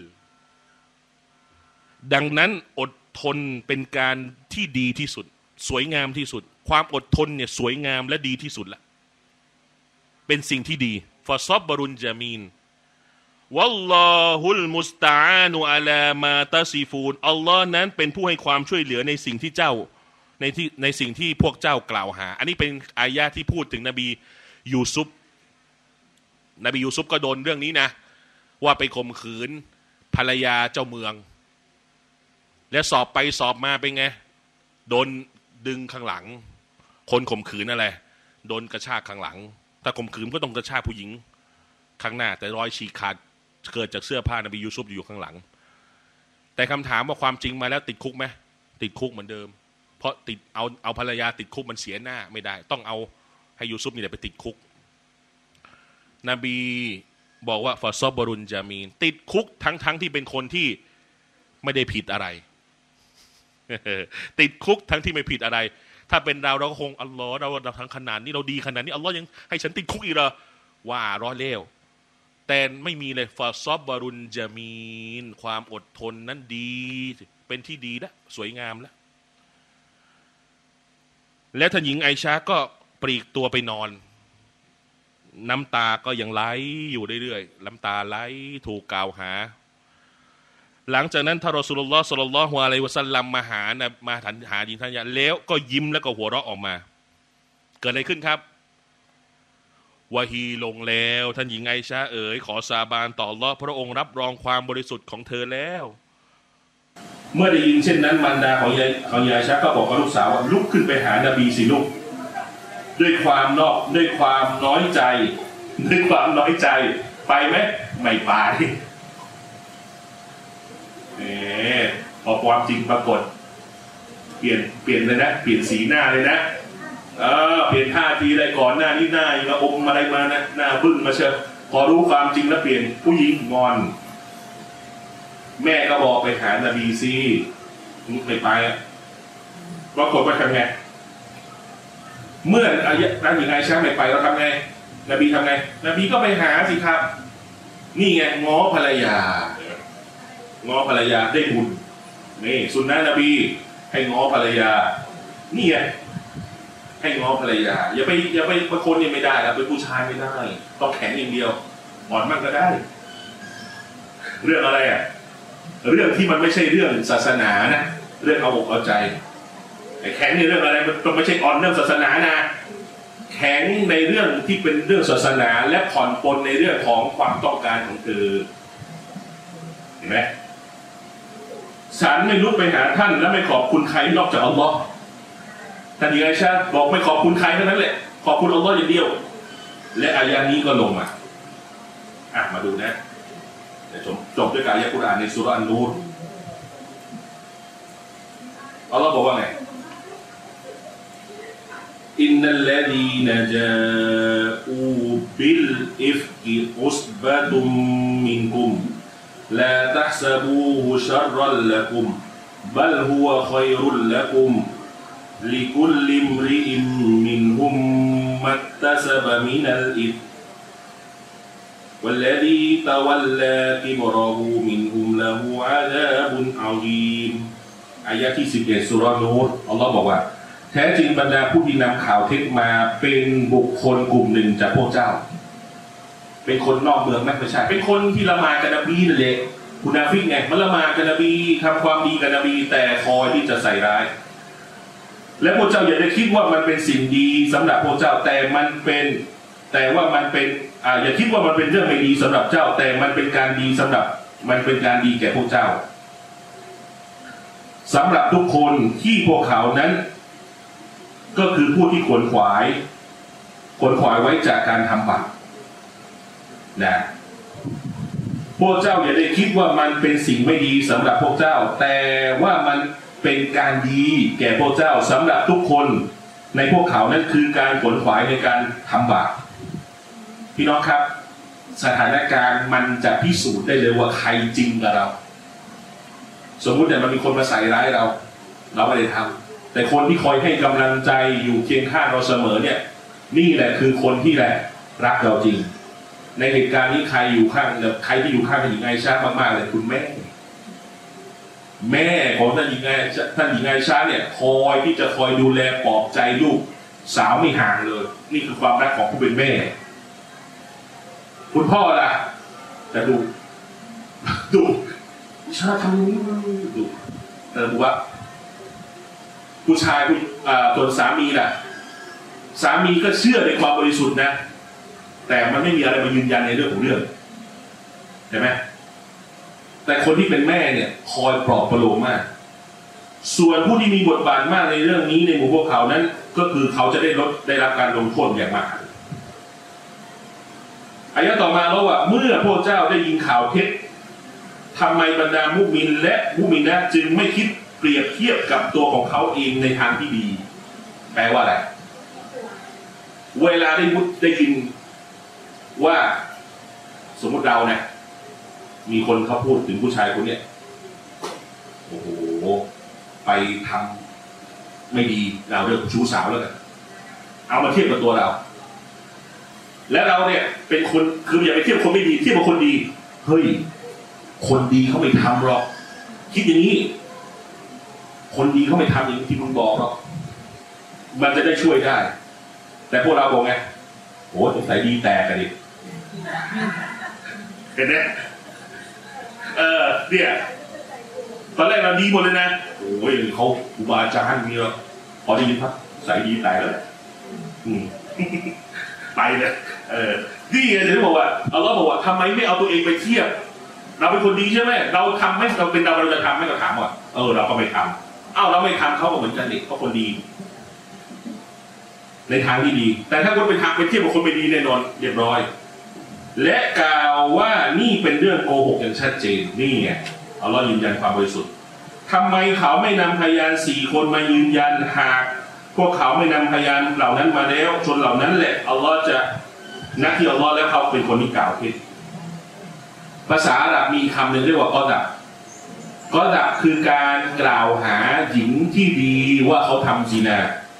ดังนั้นอดทนเป็นการที่ดีที่สุดสวยงามที่สุดความอดทนเนี่ยสวยงามและดีที่สุดละเป็นสิ่งที่ดีฟาซอบรุนจามีลวัลลอฮุลมุสตะอานุอะลามาตะซิฟูนอัลลอฮ์นั้นเป็นผู้ให้ความช่วยเหลือในสิ่งที่เจ้าในที่ในสิ่งที่พวกเจ้ากล่าวหาอันนี้เป็นอายะที่พูดถึงนบียูซุฟนบียูซุฟก็โดนเรื่องนี้นะว่าไปข่มขืนภรรยาเจ้าเมืองแล้วสอบไปสอบมาเป็นไงโดนดึงข้างหลังคนข่มขืนอะไรโดนกระชากข้างหลังถ้าข่มขืนก็ต้องกระชากผู้หญิงข้างหน้าแต่รอยฉีกขาดเกิดจากเสื้อผ้านบียูซุฟอยู่ข้างหลังแต่คำถามว่าความจริงมาแล้วติดคุกไหมติดคุกเหมือนเดิมเพราะติดเอาเอาภรรยาติดคุกมันเสียหน้าไม่ได้ต้องเอาให้ยูซุฟนี่แหละไปติดคุกนบีบอกว่าฟาซอบรุนจามีนติดคุกทั้งทั้งที่เป็นคนที่ไม่ได้ผิดอะไร ติดคุกทั้งที่ไม่ผิดอะไรถ้าเป็นเราเราก็คงอัลลอฮ์เราเราทั้งขนาดนี้เราดีขนาดนี้อัลลอฮ์ยังให้ฉันติดคุกอีกเหรอว่าร้อเลวแต่ไม่มีเลยฟาซอบรุนจามีนความอดทนนั้นดีเป็นที่ดีแล้วสวยงามแล้วแล้วท่านหญิงไอชาก็ปลีกตัวไปนอนน้ำตาก็ยังไหลอยู่เรื่อยๆน้ำตาไหลถูกกล่าวหาหลังจากนั้นท่านรอซูลุลลอฮ์ศ็อลลัลลอฮุอะลัยฮิวะซัลลัมมาหานะมาถามหาหญิงท่านยาแล้วก็ยิ้มแล้วก็หัวเราะออกมาเกิดอะไรขึ้นครับวะฮีลงแล้วท่านหญิงไอชาเอ๋ยขอสาบานต่ออัลเลาะห์พระองค์รับรองความบริสุทธิ์ของเธอแล้วเมื่อได้ยินเช่นนั้นมารดาของยายของยายชาก็บอกกับลูกสาวว่าลุกขึ้นไปหานบีสิลูกด้วยความนอกด้วยความน้อยใจด้วยความน้อยใจไปไหมไม่ไปเออพอความจริงปรากฏเปลี่ยนเปลี่ยนเลยนะเปลี่ยนสีหน้าเลยนะเออเปลี่ยนท่าทีอะไรก่อนหน้านี้หน้ายังอมอะไรมานะหน้าบึ้งมาเชียวพอรู้ความจริงแล้วเปลี่ยนผู้หญิงงอนแม่ก็บอกไปหานบีซีไม่ไปอ่ะปรากฏว่าทำไงเมื่ออายะนั้นหญิงไอชาไม่ไปเราทำไงนบีทำไงนบีก็ไปหาสิครับนี่ไงง้อภรรยาง้อภรรยาได้บุญนี่สุนนะนบีให้ง้อภรรยานี่ไงให้ง้อภรรยาอย่าไปอย่าไปบางคนเนี่ยไม่ได้นะเป็นผู้ชายไม่ได้ต้องแข็งอย่างเดียวอ่อนมากก็ได้เรื่องอะไรอ่ะเรื่องที่มันไม่ใช่เรื่องศาสนานะเรื่องเอาอกเอาใจไอ้แข็งในเรื่องอะไรมันต้องไม่ใช่อ่อนเรื่องศาสนานะแข็งในเรื่องที่เป็นเรื่องศาสนาและผ่อนปลนในเรื่องของความต้องการของเธอเห็นไหมฉันไม่ลุกไปหาท่านและไม่ขอบคุณใครนอกจากอัลลอฮ์ท่านหญิงไอชาบอกไม่ขอบคุณใครเท่านั้นแหละขอบคุณอัลลอฮ์อย่างเดียวและอายะนี้ก็ลงมาอ่ะมาดูนะเดี๋ยวจบด้วยการอายะกุรอานในซูเราะห์อันนูรอัลลอฮ์บอกว่าไงอินนัลลดีนจาอูบิลอิฟกิอุสบะตุมมินกุมลาตัห์ซะบูฮุชัรรัลละกุมบัลฮุวะค็อยรุลละกุมลิกุลลิมริอิมมินฮุมมัตตะซะบะมินัลอิธوالذي تولى كبره منهم له عذاب عظيم อายะที่สิบเอ็ดซูเราะห์นูรอัลเลาะห์บอกว่าแท้จริงบรรดาผู้ที่นำข่าวเท็จมาเป็นบุคคลกลุ่มหนึ่งจากพวกเจ้าเป็นคนนอกเมืองไม่ใช่เป็นคนที่ละหมาดกับนบีนั่นแหละมุนาฟิกไงมันละหมาดกับนบีทำความดีกับนบีแต่คอยที่จะใส่ร้ายและพวกเจ้าอย่าได้คิดว่ามันเป็นสิ่งดีสำหรับพวกเจ้าแต่มันเป็นแต่ว่ามันเป็นอ่าอย่าคิดว่ามันเป็นเรื่องไม่ดีสำหรับเจ้าแต่มันเป็นการดีสำหรับมันเป็นการดีแก่พวกเจ้าสำหรับทุกคนที่พวกเขานั้นก็คือผู้ที่ขวนขวายขวนขวายไว้จากการทำบาปนะพวกเจ้าอย่าได้คิดว่ามันเป็นสิ่งไม่ดีสำหรับพวกเจ้าแต่ว่ามันเป็นการดีแก่พวกเจ้าสำหรับทุกคนในพวกเขานั้นคือการขวนขวายในการทำบาปพี่น้องครับสถานการณ์มันจะพิสูจน์ได้เลยว่าใครจริงกับเราสมมุติเนี่ยมันมีคนมาใส่ร้ายเราเราไม่ได้ทำแต่คนที่คอยให้กำลังใจอยู่เคียงข้างเราเสมอเนี่ยนี่แหละคือคนที่แหละรักเราจริงในเหตุการณ์นี้ใครอยู่ข้างใครที่อยู่ข้างท่านหญิงไอชามากๆเลยคุณแม่แม่ของท่านหญิงไอท่านหญิงไอชาเนี่ยคอยที่จะคอยดูแลปลอบใจลูกสาวไม่ห่างเลยนี่คือความรักของผู้เป็นแม่คุณพ่อล่ะแต่ดูดูชาทำนี้ดูแต่บอกว่าผู้ชายผู้อ่าตัวสามีล่ะสามีก็เชื่อในความบริสุทธิ์นะแต่มันไม่มีอะไรมายืนยันในเรื่องของเรื่องเห็นไหมแต่คนที่เป็นแม่เนี่ยคอยปลอบประโลมมากส่วนผู้ที่มีบทบาทมากในเรื่องนี้ในหมู่พวกเขานั้นก็คือเขาจะได้ลดได้รับการลงโทษอย่างมากอายะต่อมาแล้วว่าเมื่อพวกเจ้าได้ยินข่าวเท็จทำไมบรรดามุมินและมุมินะจึงไม่คิดเปรียบเทียบกับตัวของเขาเองในทางที่ดีแปลว่าอะไรเวลาได้มุดได้ยินว่าสมมติเราเนี่ยมีคนเขาพูดถึงผู้ชายคนเนี้ยโอ้โหไปทำไม่ดีเราเรื่องชู้สาวแล้วกันเอามาเทียบกับตัวเราและเราเนี่ยเป็นคนคืออย่าไปเทียบคนไม่ดีเทียบกับคนดีเฮ้ยคนดีเขาไม่ทำหรอกคิดอย่างนี้คนดีเขาไม่ทำอย่างที่มึงบอกหรอกมันจะได้ช่วยได้แต่พวกเราบอกไงโอ้สงสัยดีแตกกันดิเห็นไหมเออเนี่ยตอนแรกเราดีหมดเลยนะโอ้ยเขาอุบาจารย์มีหรอพอได้ยินครับใส่ดีแตกแล้วอืมไปเลยเออนี่ไงถึงบอกว่าอัลเลาะห์บอกว่าทำไมไม่เอาตัวเองไปเทียบเราเป็นคนดีใช่ไหมเราทำไหมเราเป็นเราเราจะทำไหมเราถามว่าเออเราก็ไม่ทำเอ้าเราไม่ทำเขาก็เหมือนกันเด็กเขาคนดีในทางที่ดีแต่ถ้าคนไปทำไปเทียบกับคนไม่ดีแน่นอนเรียบร้อยและกล่าวว่านี่เป็นเรื่องโกหกอย่างชัดเจนนี่ไงอัลเลาะห์ยืนยันความบริสุทธิ์ทำไมเขาไม่นำพยานสี่คนมายืนยันหากพวกเขาไม่นำพยานเหล่านั้นมาแล้วจนเหล่านั้นแหละอัลเลาะห์จะนักที่อัลลอฮ์แล้วเขาเป็นคนที่กล่าวเท็จภาษาอาหรับมีคำหนึ่งเรียกว่ากอดับกอดับคือการกล่าวหาหญิงที่ดีว่าเขาทำซินา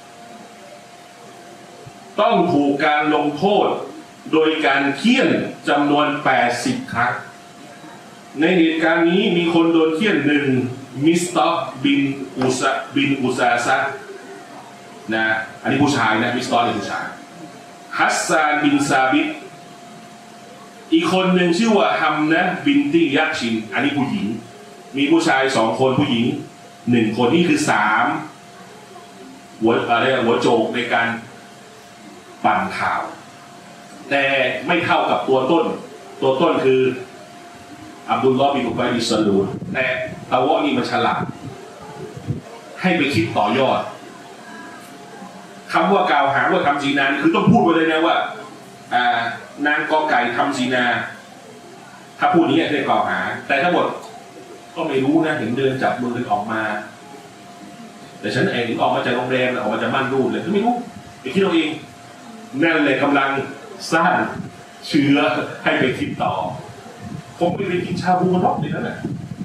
ต้องถูกการลงโทษโดยการเฆี่ยนจำนวนแปดสิบครั้งในเหตุการณ์นี้มีคนโดนเฆี่ยนหนึ่งมิสตอฟบินอุซาบินอุซาซะนะอันนี้ผู้ชายนะมิสตอฟเป็นผู้ชายฮัสซานบินซาบิดอีกคนหนึ่งชื่อว่าฮัมนะบินติยักชินอันนี้ผู้หญิงมีผู้ชายสองคนผู้หญิงหนึ่งคนนี่คือสามหัวอะไรหัวโจกในการปั่นข่าวแต่ไม่เท่ากับตัวต้นตัวต้นคืออับดุลลอฮ์บินอุบัยอิสลูนแต่ตะวะนี่มันฉลาดให้ไปคิดต่อยอดคำว่ากล่าวหาว่าทำซีนาคือต้องพูดไปเลยนะว่านางกอไก่ทำซีนาถ้าพูดนี้เรียกกล่าวหาแต่ทั้งหมดก็ไม่รู้นะเห็นเดินจับมือกันออกมาแต่ฉันเองถึงออกมาจากโรงแรมออกมาจากม่านรูดเลยก็ไม่รู้ไปคิดเอาเองนั่นเลยกำลังสร้างเชื้อให้ไปคิดต่อผมไม่ไปกินชาบูมันรอบเลยนั่นแหละ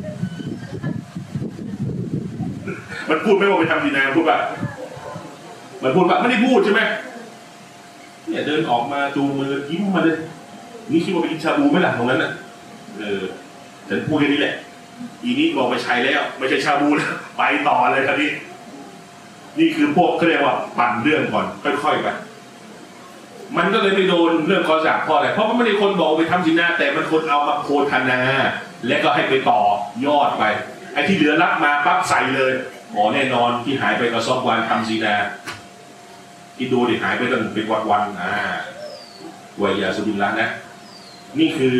มันพูดไม่ว่าไปทำดีนาพูดแบบมันพูดแบบไม่ได้พูดใช่ไหมเนี่ยเดินออกมาจูงมือยิ้มมาเลยนี่คิดว่าไปกินชาบูไหมล่ะตรงนั้นน่ะเออฉันพูดแค่นี้แหละอีนี้บอกไปใช้แล้วไม่ใช่ชาบูแล้วไปต่อเลยครับนี่นี่คือพวกเขาเรียกว่าปั่นเรื่องก่อนค่อยๆไปมันก็เลยไปโดนเรื่องกอจากพ่ออะไรเพราะมันไม่ได้คนบอกไปทำซินาแต่มันคนเอามาโฆษณาและก็ให้ไปต่อยอดไปไอ้ที่เหลือรับมาปั๊บใส่เลยอ๋อแน่นอนที่หายไปก็ซอกวันทำซินาคิดดูดิหายไปตั้งเป็นวันๆอ่าวัยยาสุบินละนะนี่คือ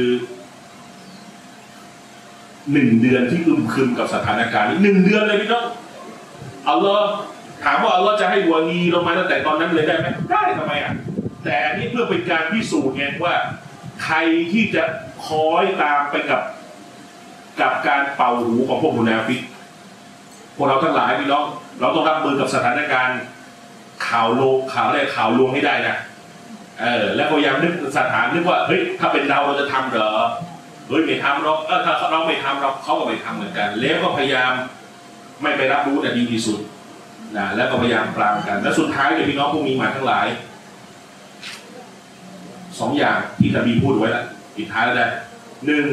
หนึ่งเดือนที่อึมครึมกับสถานการณ์นี้หนึ่งเดือนเลยพี่น้องอัลลอฮ์ถามว่าอัลลอฮ์จะให้วะงีลงมาตั้งแต่ตอนนั้นเลยได้ไหมได้ทำไมอ่ะแต่นี่เพื่อเป็นการพิสูจน์ไงว่าใครที่จะคอยตามไปกับกับการเป่าหูของพวกมุนาฟิกพวกเราทั้งหลายพี่น้องเราต้องรับมือกับสถานการณ์ข่าวโลกข่าวอะไรข่าวลวงให้ได้นะเออแล้วพยายามนึกสถานนึกว่าเฮ้ยถ้าเป็นเราเราจะทำเหรอเฮ้ยไม่ทำหรอกเออถ้าเราไม่ทำเราเขาก็ไม่ทำเหมือนกันแล้วก็พยายามไม่ไปรับรู้แต่ดีที่สุดนะแล้วก็พยายามปรามกันและสุดท้ายเนี่ยพี่น้องผู้มีหมายทั้งหลายสองอย่างที่นบีพูดไว้แล้วปิดท้ายแล้วได้หนึ่ง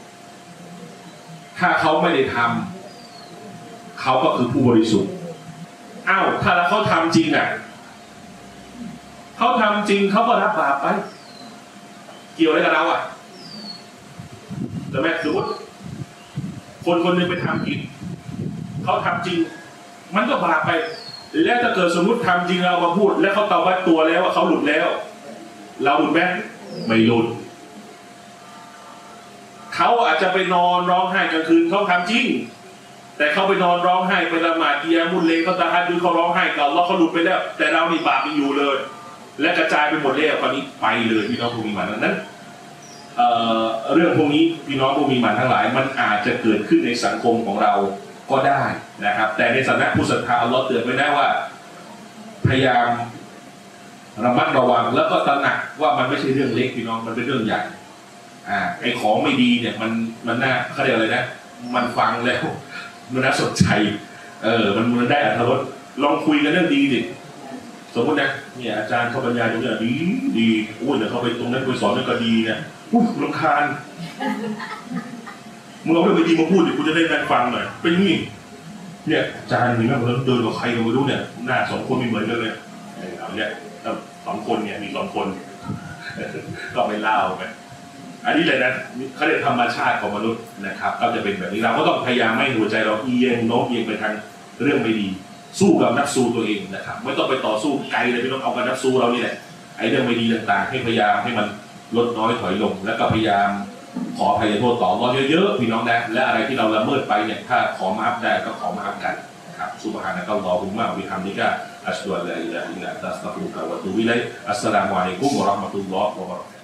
ถ้าเขาไม่ได้ทำเขาก็คือผู้บริสุทธิ์อ้าวถ้าแล้วเขาทำจริงอ่ะเขาทำจริงเขาก็รับบาปไปเกี่ยวอะไรกับเราอ่ะแต่แม่สมมติคนคนหนึ่งไปทำผิดเขาทำจริงมันก็บาปไปแล้วถ้าเกิดสมมติทำจริงเรามาพูดแล้วเขาตอบว่าตัวแล้วว่าเขาหลุดแล้วเราหลุดไหมไม่หลุดเขาอาจจะไปนอนร้องไห้กลางคืนเขาทำจริงแต่เขาไปนอนร้องไห้ไปละหมาดเกียมุลเลเขาตาฮัดดูเขาร้องไห้กับเราเขาหลุดไปแล้วแต่เรานี่บาปยังอยู่เลยและกระจายไปหมดแล้วตอนนี้ไปเลยพี่น้องผู้มีหมายนั้นเอ่อเรื่องพวกนี้พี่น้องผู้มีหมายทั้งหลายมันอาจจะเกิดขึ้นในสังคมของเราก็ได้นะครับแต่ในฐานะผู้ศรัทธาอัลลอฮ์เตือนไว้นะว่าพยายามระมัดระวังแล้วก็ตระหนักว่ามันไม่ใช่เรื่องเล็กพี่น้องมันเป็นเรื่องใหญ่อ่าไอ้ของไม่ดีเนี่ยมันมันน่าเขาเรียกอะไรนะมันฟังแล้วมันน่าสนใจเออมันมันได้อรรถรสลองคุยกันเรื่องดีดิสมมตินะเนี่ยอาจารย์เขาบรรยายตรงนี้ดีดีอุ้ยเดี๋ยวเขาไปตรงนั้นไปสอนนั่นก็ดีนะอุ้ยรำคาญมึงเอาเรื่องไม่ดีมาพูดดิกูจะได้นั่งฟังหน่อยเป็นอย่างนี้เนี่ยอาจารย์นี่แม่งเดินกับใครก็ไม่รู้เนี่ยหน้าสองคนไม่เหมือนกันเลยเอาเนี่ยสองคนเนี่ยมีสองคนก็ไม่เล่าไปอันนี้เลยนะเขาเรียกธรรมชาติของมนุษย์นะครับก็จะเป็นแบบนี้เราก็ต้องพยายามไม่หัวใจเราเอียงโน้มเอียงไปทางเรื่องไม่ดีสู้กับนักสู้ตัวเองนะครับไม่ต้องไปต่อสู้ไกลเลยไม่ต้องเอากับนักสู้เรานี่แหละไอ้เรื่องไม่ดีต่างๆให้พยายามให้มันลดน้อยถอยลงแล้วก็พยายามขออภัยโทษต่อรอเยอะๆพี่น้องนะและอะไรที่เราละเมิดไปเนี่ยถ้าขอมาอัพได้ก็ขอมาอัพกันครับซุบฮานะกัลลอฮุมมะบิฮัมดิกะอัชฮะดูอัลลาอิลาฮะอิลลัลลอฮ์อัสตัฆฟิรุกะวะอะตูบิอิลัยฮิอัสสลามุอะลัยกุมวะเราะห์มะตุลลอฮ์วะบะเราะกาตุฮ์